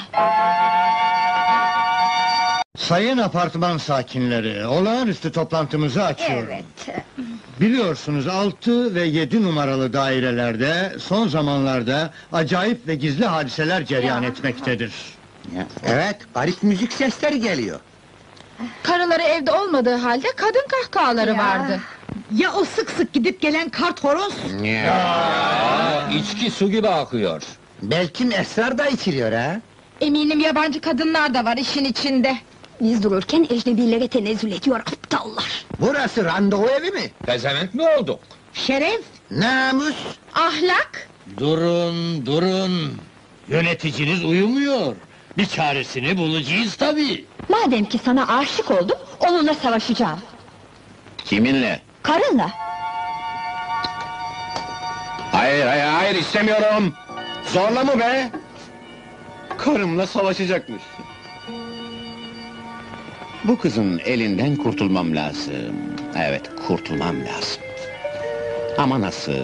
Sayın apartman sakinleri, olağanüstü toplantımızı açıyorum. Evet. Biliyorsunuz altı ve yedi numaralı dairelerde son zamanlarda acayip ve gizli hadiseler cereyan etmektedir. Evet, garip müzik sesleri geliyor. Karıları evde olmadığı halde kadın kahkahaları Ya. vardı. Ya o sık sık gidip gelen kart horoz? İçki su gibi akıyor. Belki esrar da içiliyor ha? Eminim yabancı kadınlar da var işin içinde. Biz dururken ecnebilere tenezzül ediyor aptallar. Burası randevu evi mi? Pezevenk mi olduk? Şeref, Namus! ahlak. Durun, durun! Yöneticiniz uyumuyor. Bir çaresini bulacağız tabii. Madem ki sana aşık oldum, onunla savaşacağım. Kiminle? Karınla. Hayır, hayır, hayır istemiyorum! Zorla mı be? Karımla savaşacakmış. Bu kızın elinden kurtulmam lazım. Evet, kurtulmam lazım. Ama nasıl?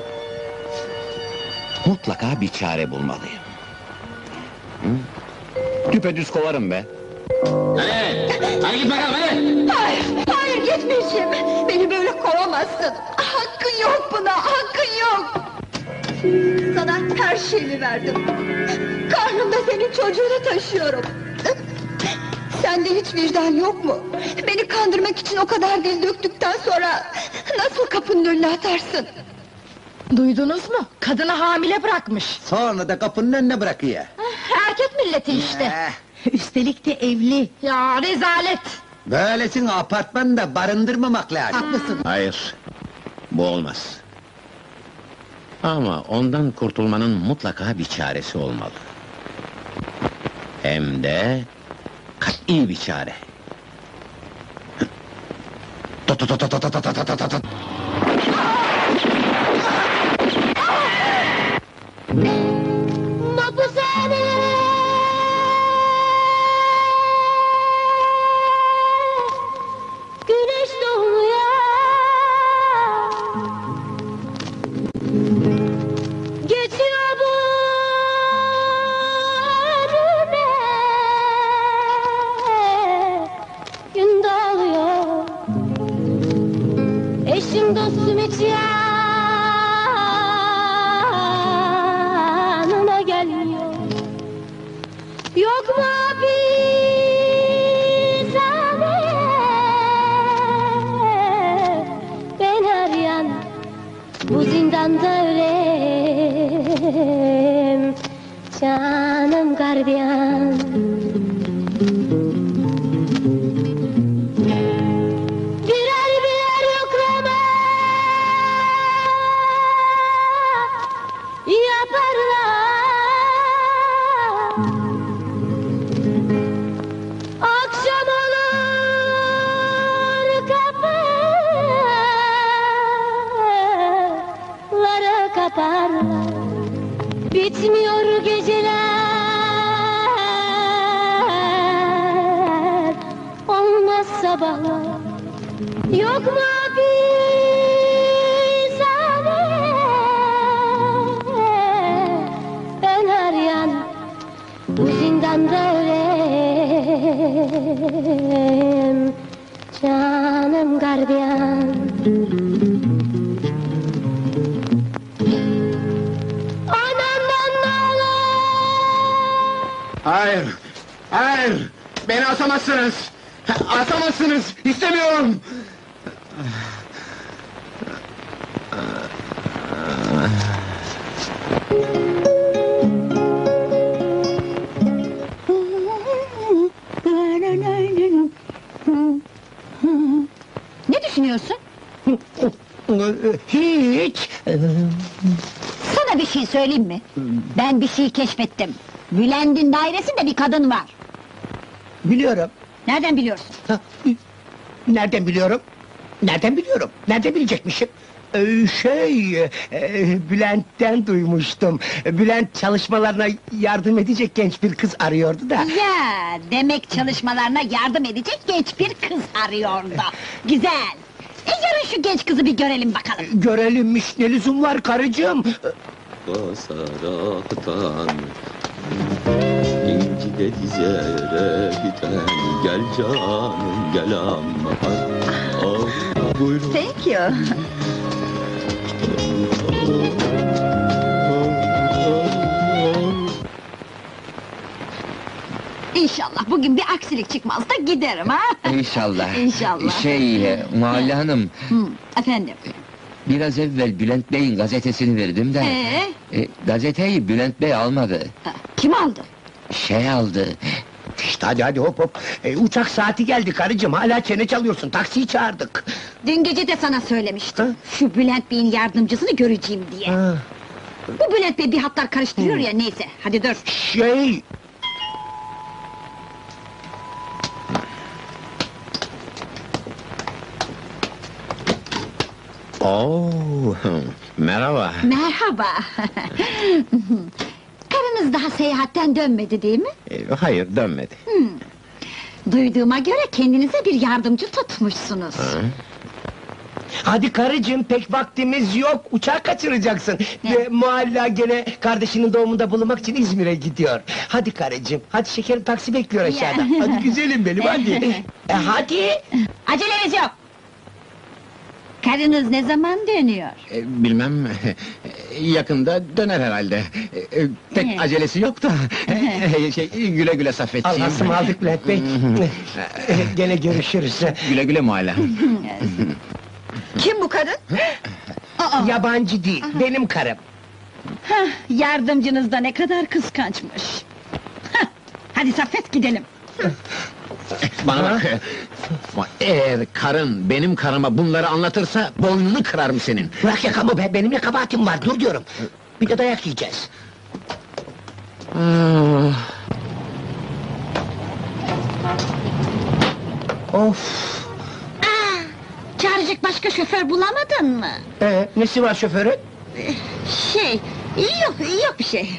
Mutlaka bir çare bulmalıyım. Hı? Düpedüz kovarım be. Hadi, hadi git bakalım hadi! Hayır, hayır gitmeyeceğim. Beni böyle kovamazsın. Hakkın yok buna, hakkın yok. Sana her şeyimi verdim. Karnımda senin çocuğunu taşıyorum. Sende hiç vicdan yok mu? Beni kandırmak için o kadar dil döktükten sonra nasıl kapının önüne atarsın? Duydunuz mu? Kadını hamile bırakmış. Sonra da kapının önüne bırakıyor. Erkek milleti işte. Eh, Üstelik de evli. Ya rezalet. böylesini apartmanda barındırmamak lazım. Haklısın. Hayır, bu olmaz. Ama ondan kurtulmanın mutlaka bir çaresi olmalı. Hem de kat'i bir çare. Tut tut tut tut tut tut tut tut tut. Güneş doğuyor. Geçiyor bu önüme. Gün doğuyor. Eşim dostum hiç yanıma gelmiyor. Yok mu bir zahmet ben arayan bu zindanda ölem canım gardiyan. Birer birer yoklama yaparlar. Akşam olur kapıları kaparlar. Bitmiyor geceler, olmaz sabahlar. Yok mu bir zahmet ben arayan bu zindanda ölem Canım gardiyan. Anamdan ağlar. Hayır, hayır! Beni asamazsınız! Asamazsınız! İstemiyorum! Ne düşünüyorsun? Hiç. Sana bir şey söyleyeyim mi? Ben bir şey keşfettim. Bülent'in dairesinde bir kadın var. Biliyorum. Nereden biliyorsun? Ha, nereden biliyorum? Nereden biliyorum? Nereden bilecekmişim? Ee, şey, e, Bülent'ten duymuştum. Bülent çalışmalarına yardım edecek genç bir kız arıyordu da. Ya, demek çalışmalarına yardım edecek genç bir kız arıyordu. Güzel. E yarın şu genç kızı bir görelim bakalım. Görelimmiş, ne lüzum var karıcığım? Basaraktan İnci de dizere biten Gel canım gel amma oh, buyurun. Thank you. İnşallah bugün bir aksilik çıkmaz da giderim ha. İnşallah. İnşallah. Şey, Muhalle Hanım, Hı, efendim. biraz evvel Bülent Bey'in gazetesini verdim de... Ee? E, gazeteyi Bülent Bey almadı. Ha, kim aldı? Şey aldı. İşte hadi hadi hop hop. Ee, uçak saati geldi karıcığım, hala çene çalıyorsun, taksiyi çağırdık. Dün gece de sana söylemiştim. Şu Bülent Bey'in yardımcısını göreceğim diye. Ha, Bu Bülent Bey bir hatlar karıştırıyor ya, neyse. Hadi dur. şey... Oo, merhaba. Merhaba. Karınız daha seyahatten dönmedi değil mi? Ee, hayır, dönmedi. Duyduğuma göre kendinize bir yardımcı tutmuşsunuz. Hadi karıcığım, pek vaktimiz yok, uçağı kaçıracaksın. Ne? Ve Mualla gene kardeşinin doğumunda bulunmak için İzmir'e gidiyor. Hadi karıcığım, hadi şekerim, taksi bekliyor aşağıda. Ya. Hadi güzelim benim, hadi. E, hadi. Aceleniz yok. Karınız ne zaman dönüyor? Ee, bilmem, yakında döner herhalde. Ee, pek He. acelesi yok da. Ee, şey, güle güle Saffetciğim. Allah'ım aldık Bülent Bey. E, gene görüşürüz. Güle güle Mualla. Kim bu kadın? Aa, Yabancı değil, benim karım. hah, yardımcınız da ne kadar kıskançmış. Hah, hadi Saffet gidelim. Bana bak. Eğer karın benim karıma bunları anlatırsa boynunu kırarım senin. Bırak yakamı be, benim ne kabahatim var, dur diyorum. Bir de dayak yiyeceğiz. Ah, Of! Çağıracak başka şoför bulamadın mı? Ee, nesi var şoförün? Şey, yok, yok bir şey.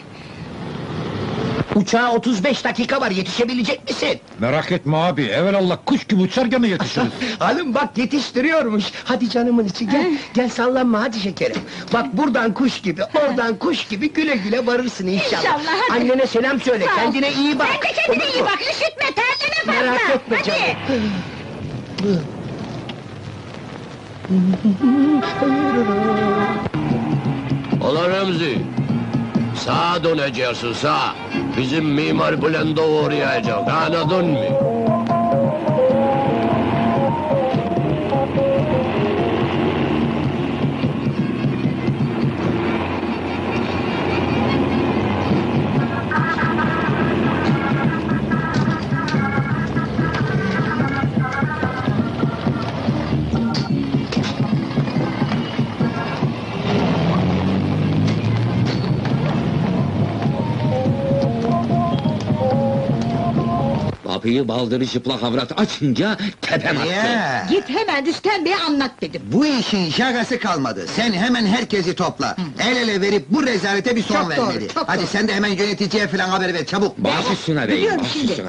Uçağa otuz beş dakika var, yetişebilecek misin? Merak etme abi, evelallah kuş gibi uçarken mi yetişiriz? Hanım bak, yetiştiriyormuş. Hadi canımın içi, gel, gel sallanma hadi şekerim. Bak buradan kuş gibi, oradan kuş gibi güle güle varırsın inşallah. İnşallah, hadi. Annene selam söyle, Sağ ol. kendine iyi bak. Sen de kendine iyi bak, üşütme, terleme fazla. Merak etme hadi. canım. Ulan Remzi! Sağa döneceksin, sağa! Bizim mimar Bülent'e uğrayacak, anladın mı? Kapıyı baldırı çıplak avrat açınca tepem attı. Ya, Git hemen Rüstem Bey'e anlat dedim. bu işin şakası kalmadı. Sen hemen herkesi topla. El ele verip bu rezalete bir son Çok doğru, vermeli. çok Hadi doğru. sen de hemen yöneticiye falan haber ver, çabuk. Baş üstüne beyim, Biliyorum baş şimdi. üstüne.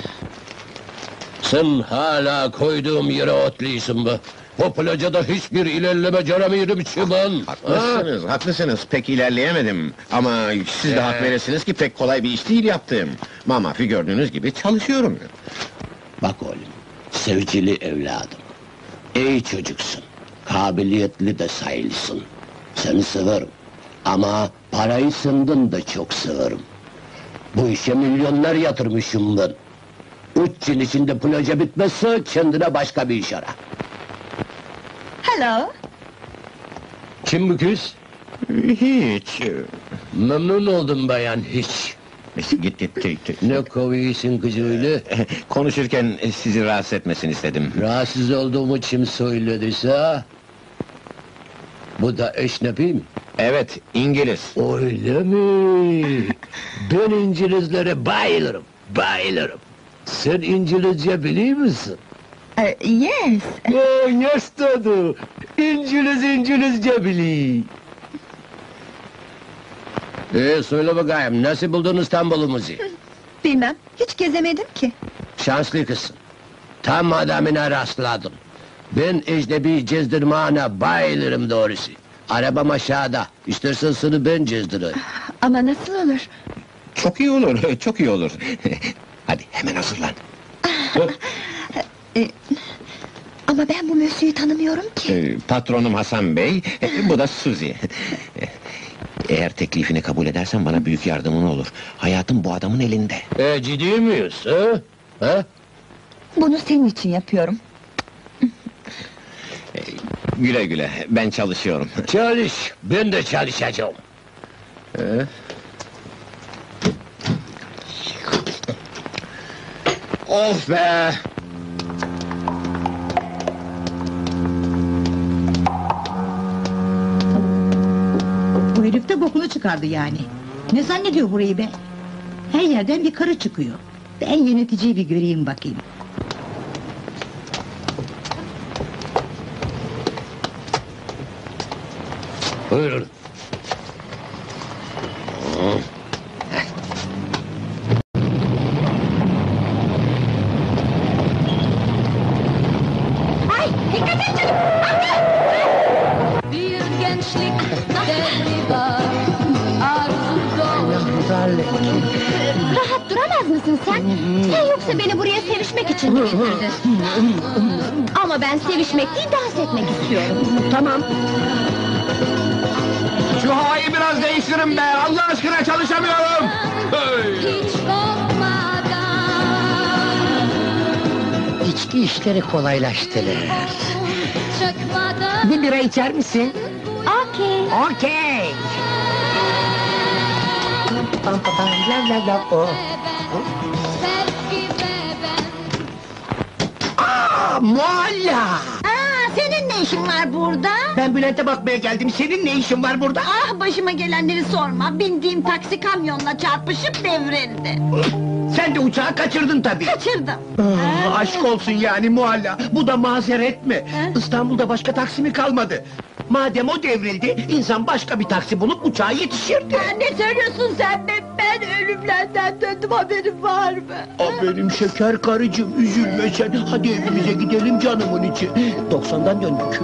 Sen hala koyduğum yere otluyorsun be! Bu plajada hiçbir ilerleme göremiyorum ki ben! Haklısınız, haklısınız. Pek ilerleyemedim. Ama siz de Ee? hak verirsiniz ki pek kolay bir iş değil yaptığım. Mamafi gördüğünüz gibi çalışıyorum. Bak oğlum, sevgili evladım. İyi çocuksun. Kabiliyetli de sayılsın. Seni severim. Ama parayı senden de çok severim. Bu işe milyonlar yatırmışım ben. Üç yıl içinde proje bitmezse kendine başka bir iş ara. Hello. Kim bu kız? Hiç. Memnun oldum bayan, hiç. Git git git. Ne kovuyorsun kızı öyle? Konuşurken sizi rahatsız etmesin istedim. Rahatsız olduğumu kim söylediyse... Bu da eşnefi mi? Evet, İngiliz. Öyle mi? Ben İngilizlere bayılırım, bayılırım. Sen İngilizce biliyor musun? Uh, yes. Oh, yes tadı. İngiliz İngilizce biliyor. Ee, söyle bakayım, nasıl buldun İstanbul'umuzu? Bilmem, hiç gezemedim ki. Şanslı kızsın. Tam adamına rastladın. Ben ecnebi gezdirmana bayılırım doğrusu. Arabam aşağıda, istersen seni ben gezdireyim. Ama nasıl olur? Çok iyi olur, çok iyi olur. Hadi hemen hazırlan. E, ama ben bu Mösyö'yü tanımıyorum ki. Ee, Patronum Hasan Bey, e, bu da Suzi. Eğer teklifini kabul edersen bana büyük yardımın olur. Hayatım bu adamın elinde. E, ciddi miyiz, ha? Ha? Bunu senin için yapıyorum. Güle güle, ben çalışıyorum. Çalış, ben de çalışacağım. Ee? Of be! Bu herif de bokunu çıkardı yani. Ne zannediyor burayı be? Her yerden bir karı çıkıyor. Ben yöneticiyi bir göreyim bakayım. Buyurun. Ay, dikkat et canım! Bir gençlik devri var, arzu Rahat duramaz mısın sen? Sen yoksa beni buraya sevişmek için mi getirdin? Ama ben sevişmek değil, dans etmek istiyorum. Tamam. Şu havayı biraz değiştirin be! Allah aşkına çalışamıyorum! hiç korkmadan. İçki işleri kolaylaştırır. Çıkmadan. Bir bira içer misin? Okey. Okey. Pam pam pam la la la o. Sevgi ve ben. Aa, Mualla! Aa, senin ne işin var burada? Ben Bülent'e bakmaya geldim. Senin ne işin var burada? Ah, başıma gelenleri sorma. Bindiğim taksi kamyonla çarpışıp devrildi. Sen de uçağı kaçırdın tabii. Kaçırdım. Aa, aşk olsun yani Mualla. Bu da mazeret mi? İstanbul'da başka taksi mi kalmadı? Madem o devrildi, insan başka bir taksi bulup uçağa yetişirdi. Ha, ne söylüyorsun sen be? Ben ölümlerden döndüm, haberin var mı? Aa, benim şeker karıcığım, üzülme sen. Hadi evimize gidelim canımın içi. doksandan döndük.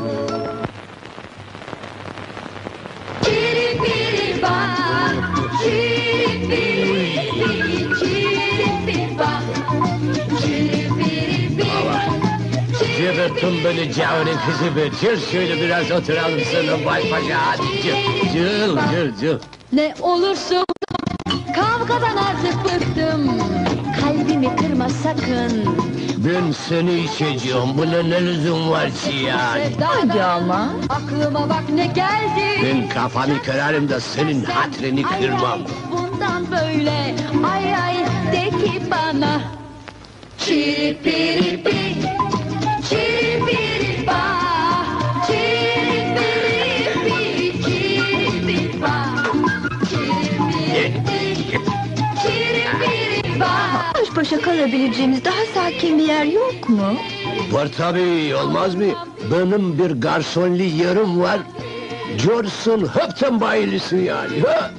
Çiripiri bak, çiripiri, çiripiri bak, çiripiri bak. Cıvıttın beni cavri kızı be. Cıl şöyle biraz oturalım sana baş başa. Hadi cıl, cıl, cıl, cıl. Ne olursun, kavgadan artık bıktım. Kalbimi kırma sakın. Ben seni içeceğim. Buna ne lüzum var ki yani? Hadi ama. Aklıma bak ne geldi. Ben kafanı kırarım da senin hatırını Ay, kırmam. ay, bundan böyle ay ay de ki bana. Çiripiripi, çiripiripa, çiripiripi, çiripiripa, çiripiripi, çiripiripa. Baş başa kalabileceğimiz daha sakin bir yer yok mu? Var tabii, olmaz mı? Benim bir garsonlu yerim var. Görsün, hepten bayılısın yani. Ha?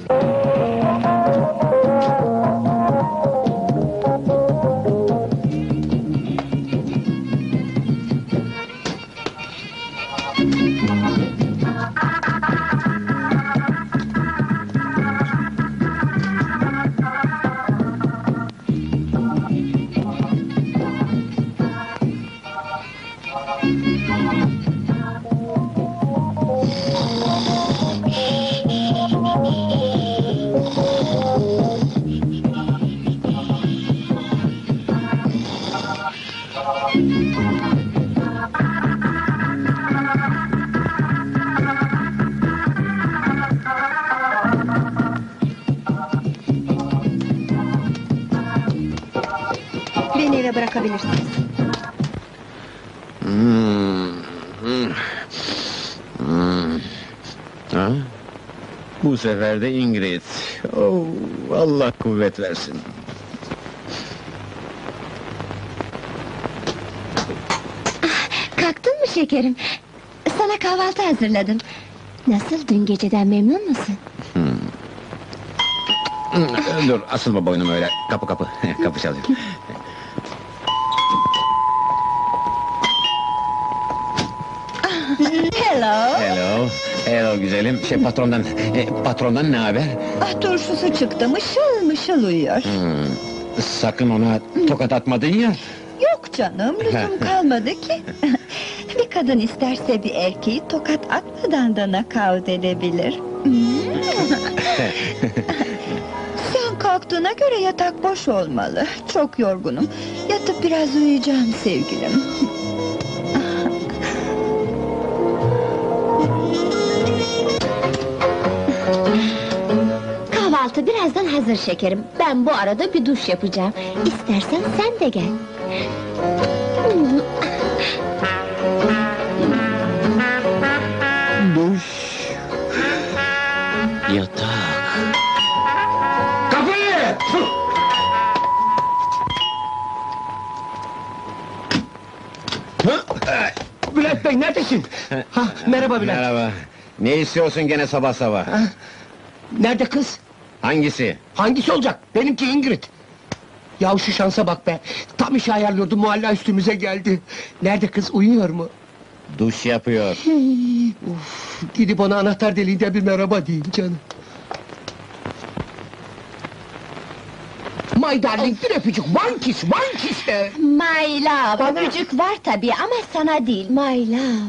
bilirsiniz. Hmm. Hmm. Hmm. Ha? Bu sefer de Ingrid. Oh, Allah kuvvet versin. Kalktın mı şekerim? Sana kahvaltı hazırladım. Nasıl, dün geceden memnun musun? Hmm. Hmm, Dur, asılma boynum öyle. Kapı kapı, kapı çalıyor. Hello. Hello, hello güzelim. Şey patrondan, e, patrondan ne haber? Ah, turşusu çıktı, mışıl mışıl uyuyor. Hmm. Sakın ona tokat atmadın ya. Yok canım, lüzum kalmadı ki. Bir kadın isterse bir erkeği tokat atmadan da nakavt edebilir. Sen kalktığına göre yatak boş olmalı. Çok yorgunum. Yatıp biraz uyuyacağım sevgilim. Kahvaltı birazdan hazır şekerim. Ben bu arada bir duş yapacağım. İstersen sen de gel. Duş. Yatak. Kapıyı! Bülent Bey neredesin? Ha, merhaba Bülent. Merhaba. Ne istiyorsun gene sabah sabah? Ha? Nerede kız? Hangisi? Hangisi olacak? Benimki Ingrid. Ya şu şansa bak be. Tam işi ayarlıyordu, muhalla üstümüze geldi. Nerede kız, uyuyor mu? Duş yapıyor. Uf, gidip ona anahtar deliğinde bir merhaba diyeyim canım. My darling, bir öpücük, one kiss, one kiss de. My love, Bana- öpücük var tabii ama sana değil, my love.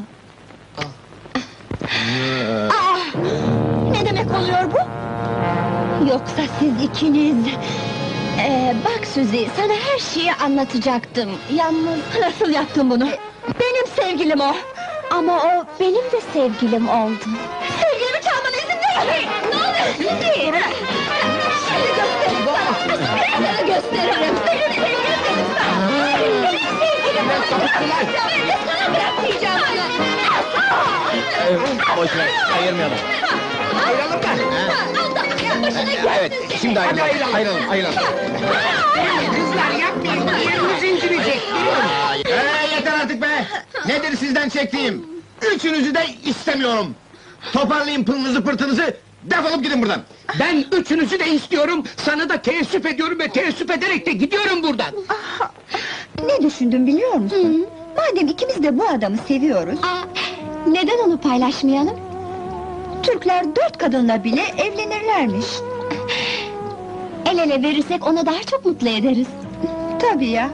Aa, ne demek oluyor bu? Yoksa siz ikiniz... Ee, bak Suzi, sana her şeyi anlatacaktım. Yalnız... Nasıl yaptın bunu? Benim sevgilim o. Ama o benim de sevgilim oldu. Sevgilimi çalmana izin veremem! Ne oluyor Suzi? Şimdi gösteririm sana! Şimdi gösteririm! Benim sevgilim dedim sana! Benim sevgilim oldu! Ben de sana bırakmayacağım bunu! Boş ver, ayırmayalım. Ayrılalım da. Evet, şimdi ayrılalım. Ayrılalım, ayrılalım. Kızlar yapmayın, yeriniz indirecek. Ee, yeter artık be! Nedir sizden çektiğim? Üçünüzü de istemiyorum! Toparlayın pılınızı pırtınızı, defolup gidin buradan! Ben üçünüzü de istiyorum, sana da teessüf ediyorum ve teessüf ederek de gidiyorum buradan. Ne düşündüm biliyor musun? Madem ikimiz de bu adamı seviyoruz... Neden onu paylaşmayalım? Türkler dört kadınla bile evlenirlermiş. El ele verirsek onu daha çok mutlu ederiz. Tabii ya.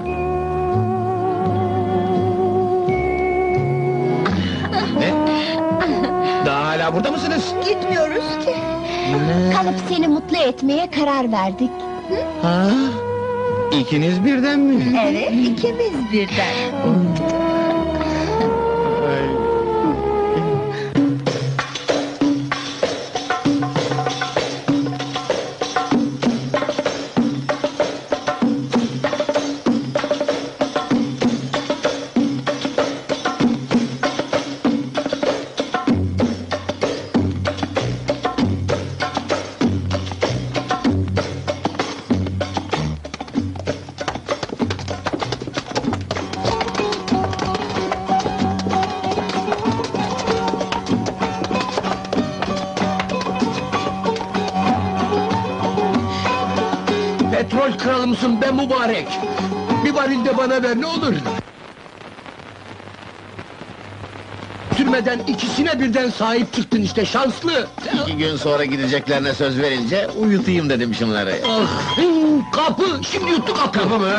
Ne? Daha hala burada mısınız? Gitmiyoruz ki. Kalıp seni mutlu etmeye karar verdik. Ha? İkiniz birden mi? Evet, ikimiz birden. Petrol kralı mısın be mübarek? Bir varil de bana ver ne olur. Sürmeden ikisine birden sahip çıktın işte, şanslı. İki gün sonra gideceklerine söz verince uyutayım dedim şunları. Ah, kapı, şimdi yuttu kapı. Kapı mı?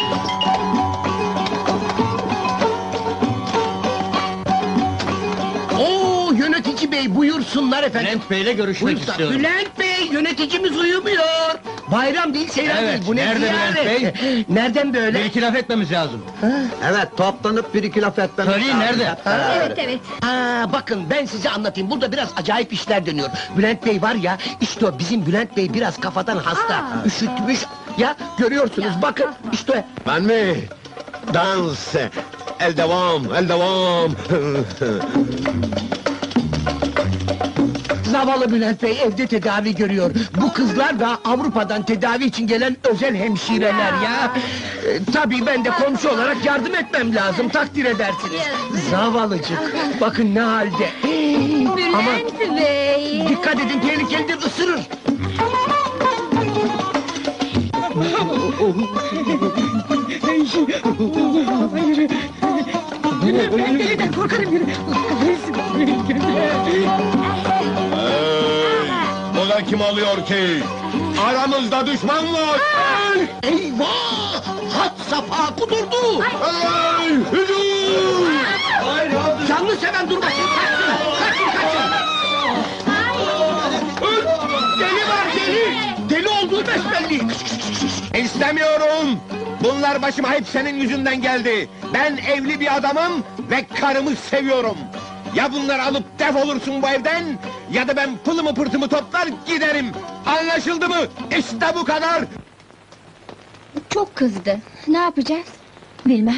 Oo, yönetici bey buyursunlar efendim. Bülent Bey'le görüşmek Buyursunlar. istiyorum. Bülent Bey, yöneticimiz uyumuyor. Bayram değil, seyran Evet, değil, bu ne nerede ziyaret? Bülent Nereden böyle? Bir iki laf etmemiz lazım. Evet, toplanıp bir iki laf etmemiz Söyleyin, lazım. nerede? Hep beraber. Evet evet. Aa, bakın ben size anlatayım, burada biraz acayip işler dönüyor. Bülent Bey var ya, işte o bizim Bülent Bey biraz kafadan hasta, üşütmüş. Ya görüyorsunuz, bakın işte. Ben mi? Dans! El devam, el devam! Zavallı Bülent Bey evde tedavi görüyor. Bu kızlar da Avrupa'dan tedavi için gelen özel hemşireler ya. Ee, tabii ben de komşu olarak yardım etmem lazım, takdir edersiniz. Zavallıcık, bakın ne halde. Ama Bülent Bey! dikkat edin, tehlikelidir, ısırır. Ben deliden korkarım yürü. Bu da kim oluyor ki? Aramızda düşman var! Eyvah! Hat safa kudurdu! Ay, hücum! Canlı seven durmasın, kaçsın! Kaçın, kaçın! Deli var, deli! Deli olduğu besbelli! İstemiyorum! Bunlar başıma hep senin yüzünden geldi. Ben evli bir adamım ve karımı seviyorum. Ya bunları alıp defolursun bu evden, ya da ben pılımı pırtımı toplar giderim. Anlaşıldı mı? İşte bu kadar! Çok kızdı. Ne yapacağız? Bilmem.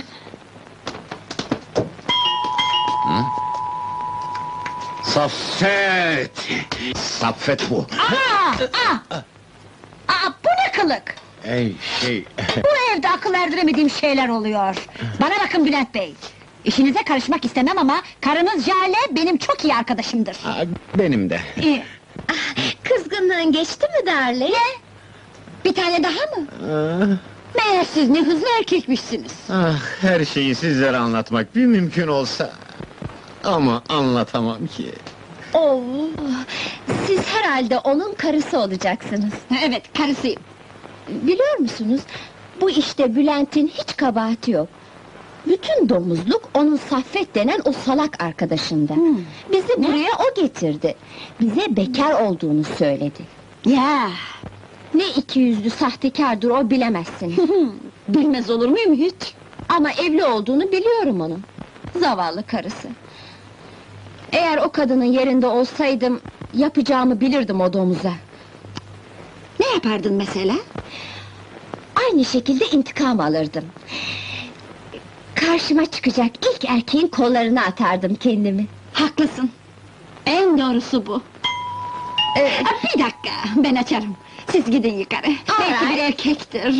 Saffet! Saffet bu. Aa! Aa! Aa, bu ne kılık? Ey şey... Bu evde akıl erdiremediğim şeyler oluyor. Bana bakın Bülent Bey. İşinize karışmak istemem ama karınız Jale benim çok iyi arkadaşımdır. Benim de. Ee, Kızgınlığın geçti mi Darley? ne? Bir tane daha mı? Meğer siz ne hızlı erkekmişsiniz. Ah, her şeyi sizlere anlatmak bir mümkün olsa... Ama anlatamam ki. Oo, siz herhalde onun karısı olacaksınız. Evet, karısıyım. Biliyor musunuz? Bu işte Bülent'in hiç kabahati yok. Bütün domuzluk onun Saffet denen o salak arkadaşında. Hmm. Bizi buraya o getirdi. Bize bekar olduğunu söyledi. Ya, Ne iki yüzlü sahtekardır o bilemezsiniz. bilmez olur muyum hiç? Ama evli olduğunu biliyorum onun. Zavallı karısı. Eğer o kadının yerinde olsaydım... yapacağımı bilirdim o domuza. Ne yapardın mesela? Aynı şekilde intikam alırdım. Karşıma çıkacak ilk erkeğin kollarına atardım kendimi. Haklısın. En doğrusu bu. Ee, Aa, bir dakika, ben açarım. Siz gidin yukarı. Belki bir erkektir.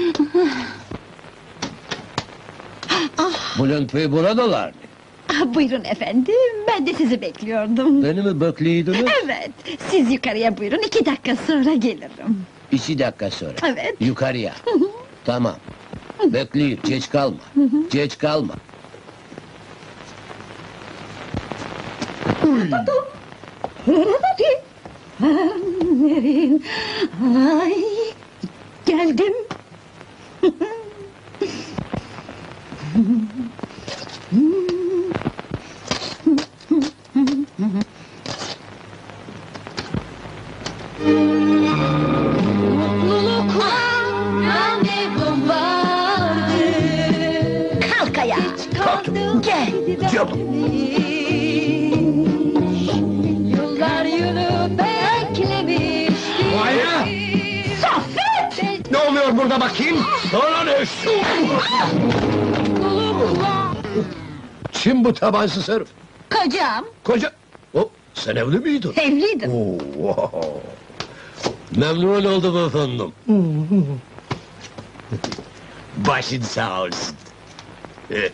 Bülent Bey buradalar. Ah, buyurun efendim, ben de sizi bekliyordum. Beni mi bekliydiniz? Evet, siz yukarıya buyurun, iki dakika sonra gelirim. İki dakika sonra. Evet. Yukarıya. Tamam. Bekleyin, geç kalma. Geç kalma. Nerin? Ay, geldim. Mutlulukla randevum vardı. Kalk ayağa. Kalktım. Gel. Yıllar yılı beklemiştim. Vaya! Saffet! Ne oluyor burada bakayım? Sana ne? Mutlulukla Kim bu tabansız herif? Kocam, Koca... O, sen evli miydin? evliydim. Oo, wow. Memnun oldum efendim. Başın sağ olsun. Eh,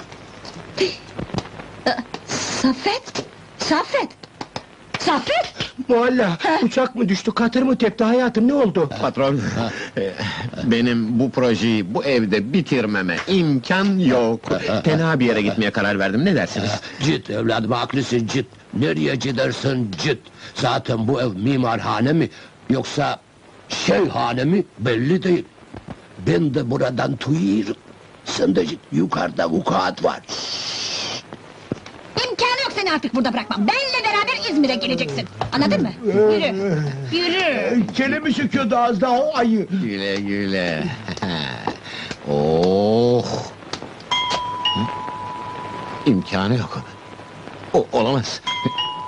Saffet! Saffet! Saffet! Mualla, uçak mı düştü, katır mı tepti hayatım, ne oldu? Patron, benim bu projeyi bu evde bitirmeme imkan yok. Tenha bir yere gitmeye karar verdim, ne dersiniz? Git evladım, haklısın, git. Nereye gidersen git. Zaten bu ev mimarhane mi, yoksa şeyhane mi belli değil. Ben de buradan tuyuyorum. Sen de git, yukarıda vukuat var. İmkanı yok seni artık burada bırakmam. Benle beraber İzmir'e geleceksin. Anladın mı? Yürü. Yürü. Çenemi söküyordu az daha o ayı. Güle güle. Oh! Hı? İmkanı yok. O, olamaz.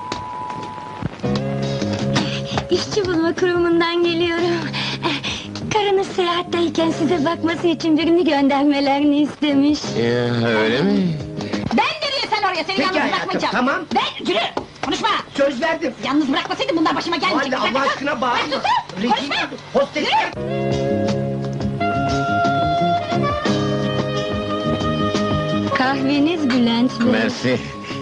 İşçi bulma kurumundan geliyorum. Karınız seyahatteyken size bakması için birini göndermelerini istemiş. Ya, öyle mi? Ben nereye sen oraya seni Peki yalnız hayatım, bırakmayacağım. tamam. Ben yürü konuşma. Söz verdim. Yalnız bırakmasaydım bunlar başıma gelmeyecek. Valide Allah aşkına bağırma. Konuşma. Hostes... Kahveniz Bülent Bey. Mersi.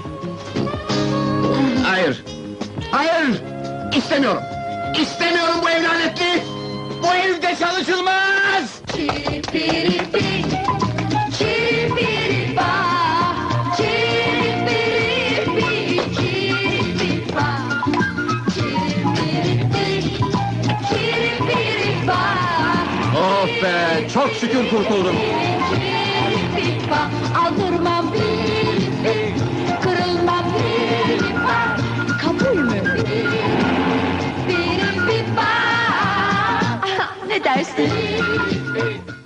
Hayır. Hayır. İstemiyorum. İstemiyorum bu ev lanetli. Bu evde çalışılmaz. Çirpiripi, çirpiripa, çirpiripi, çirpiripa, çirpiripi, çirpiripa, Oh be, çok şükür kurtuldum. çirpiripa, aldırmam piripi, kırılmam piripa, kabul mü? Piripipa, Ne dersin?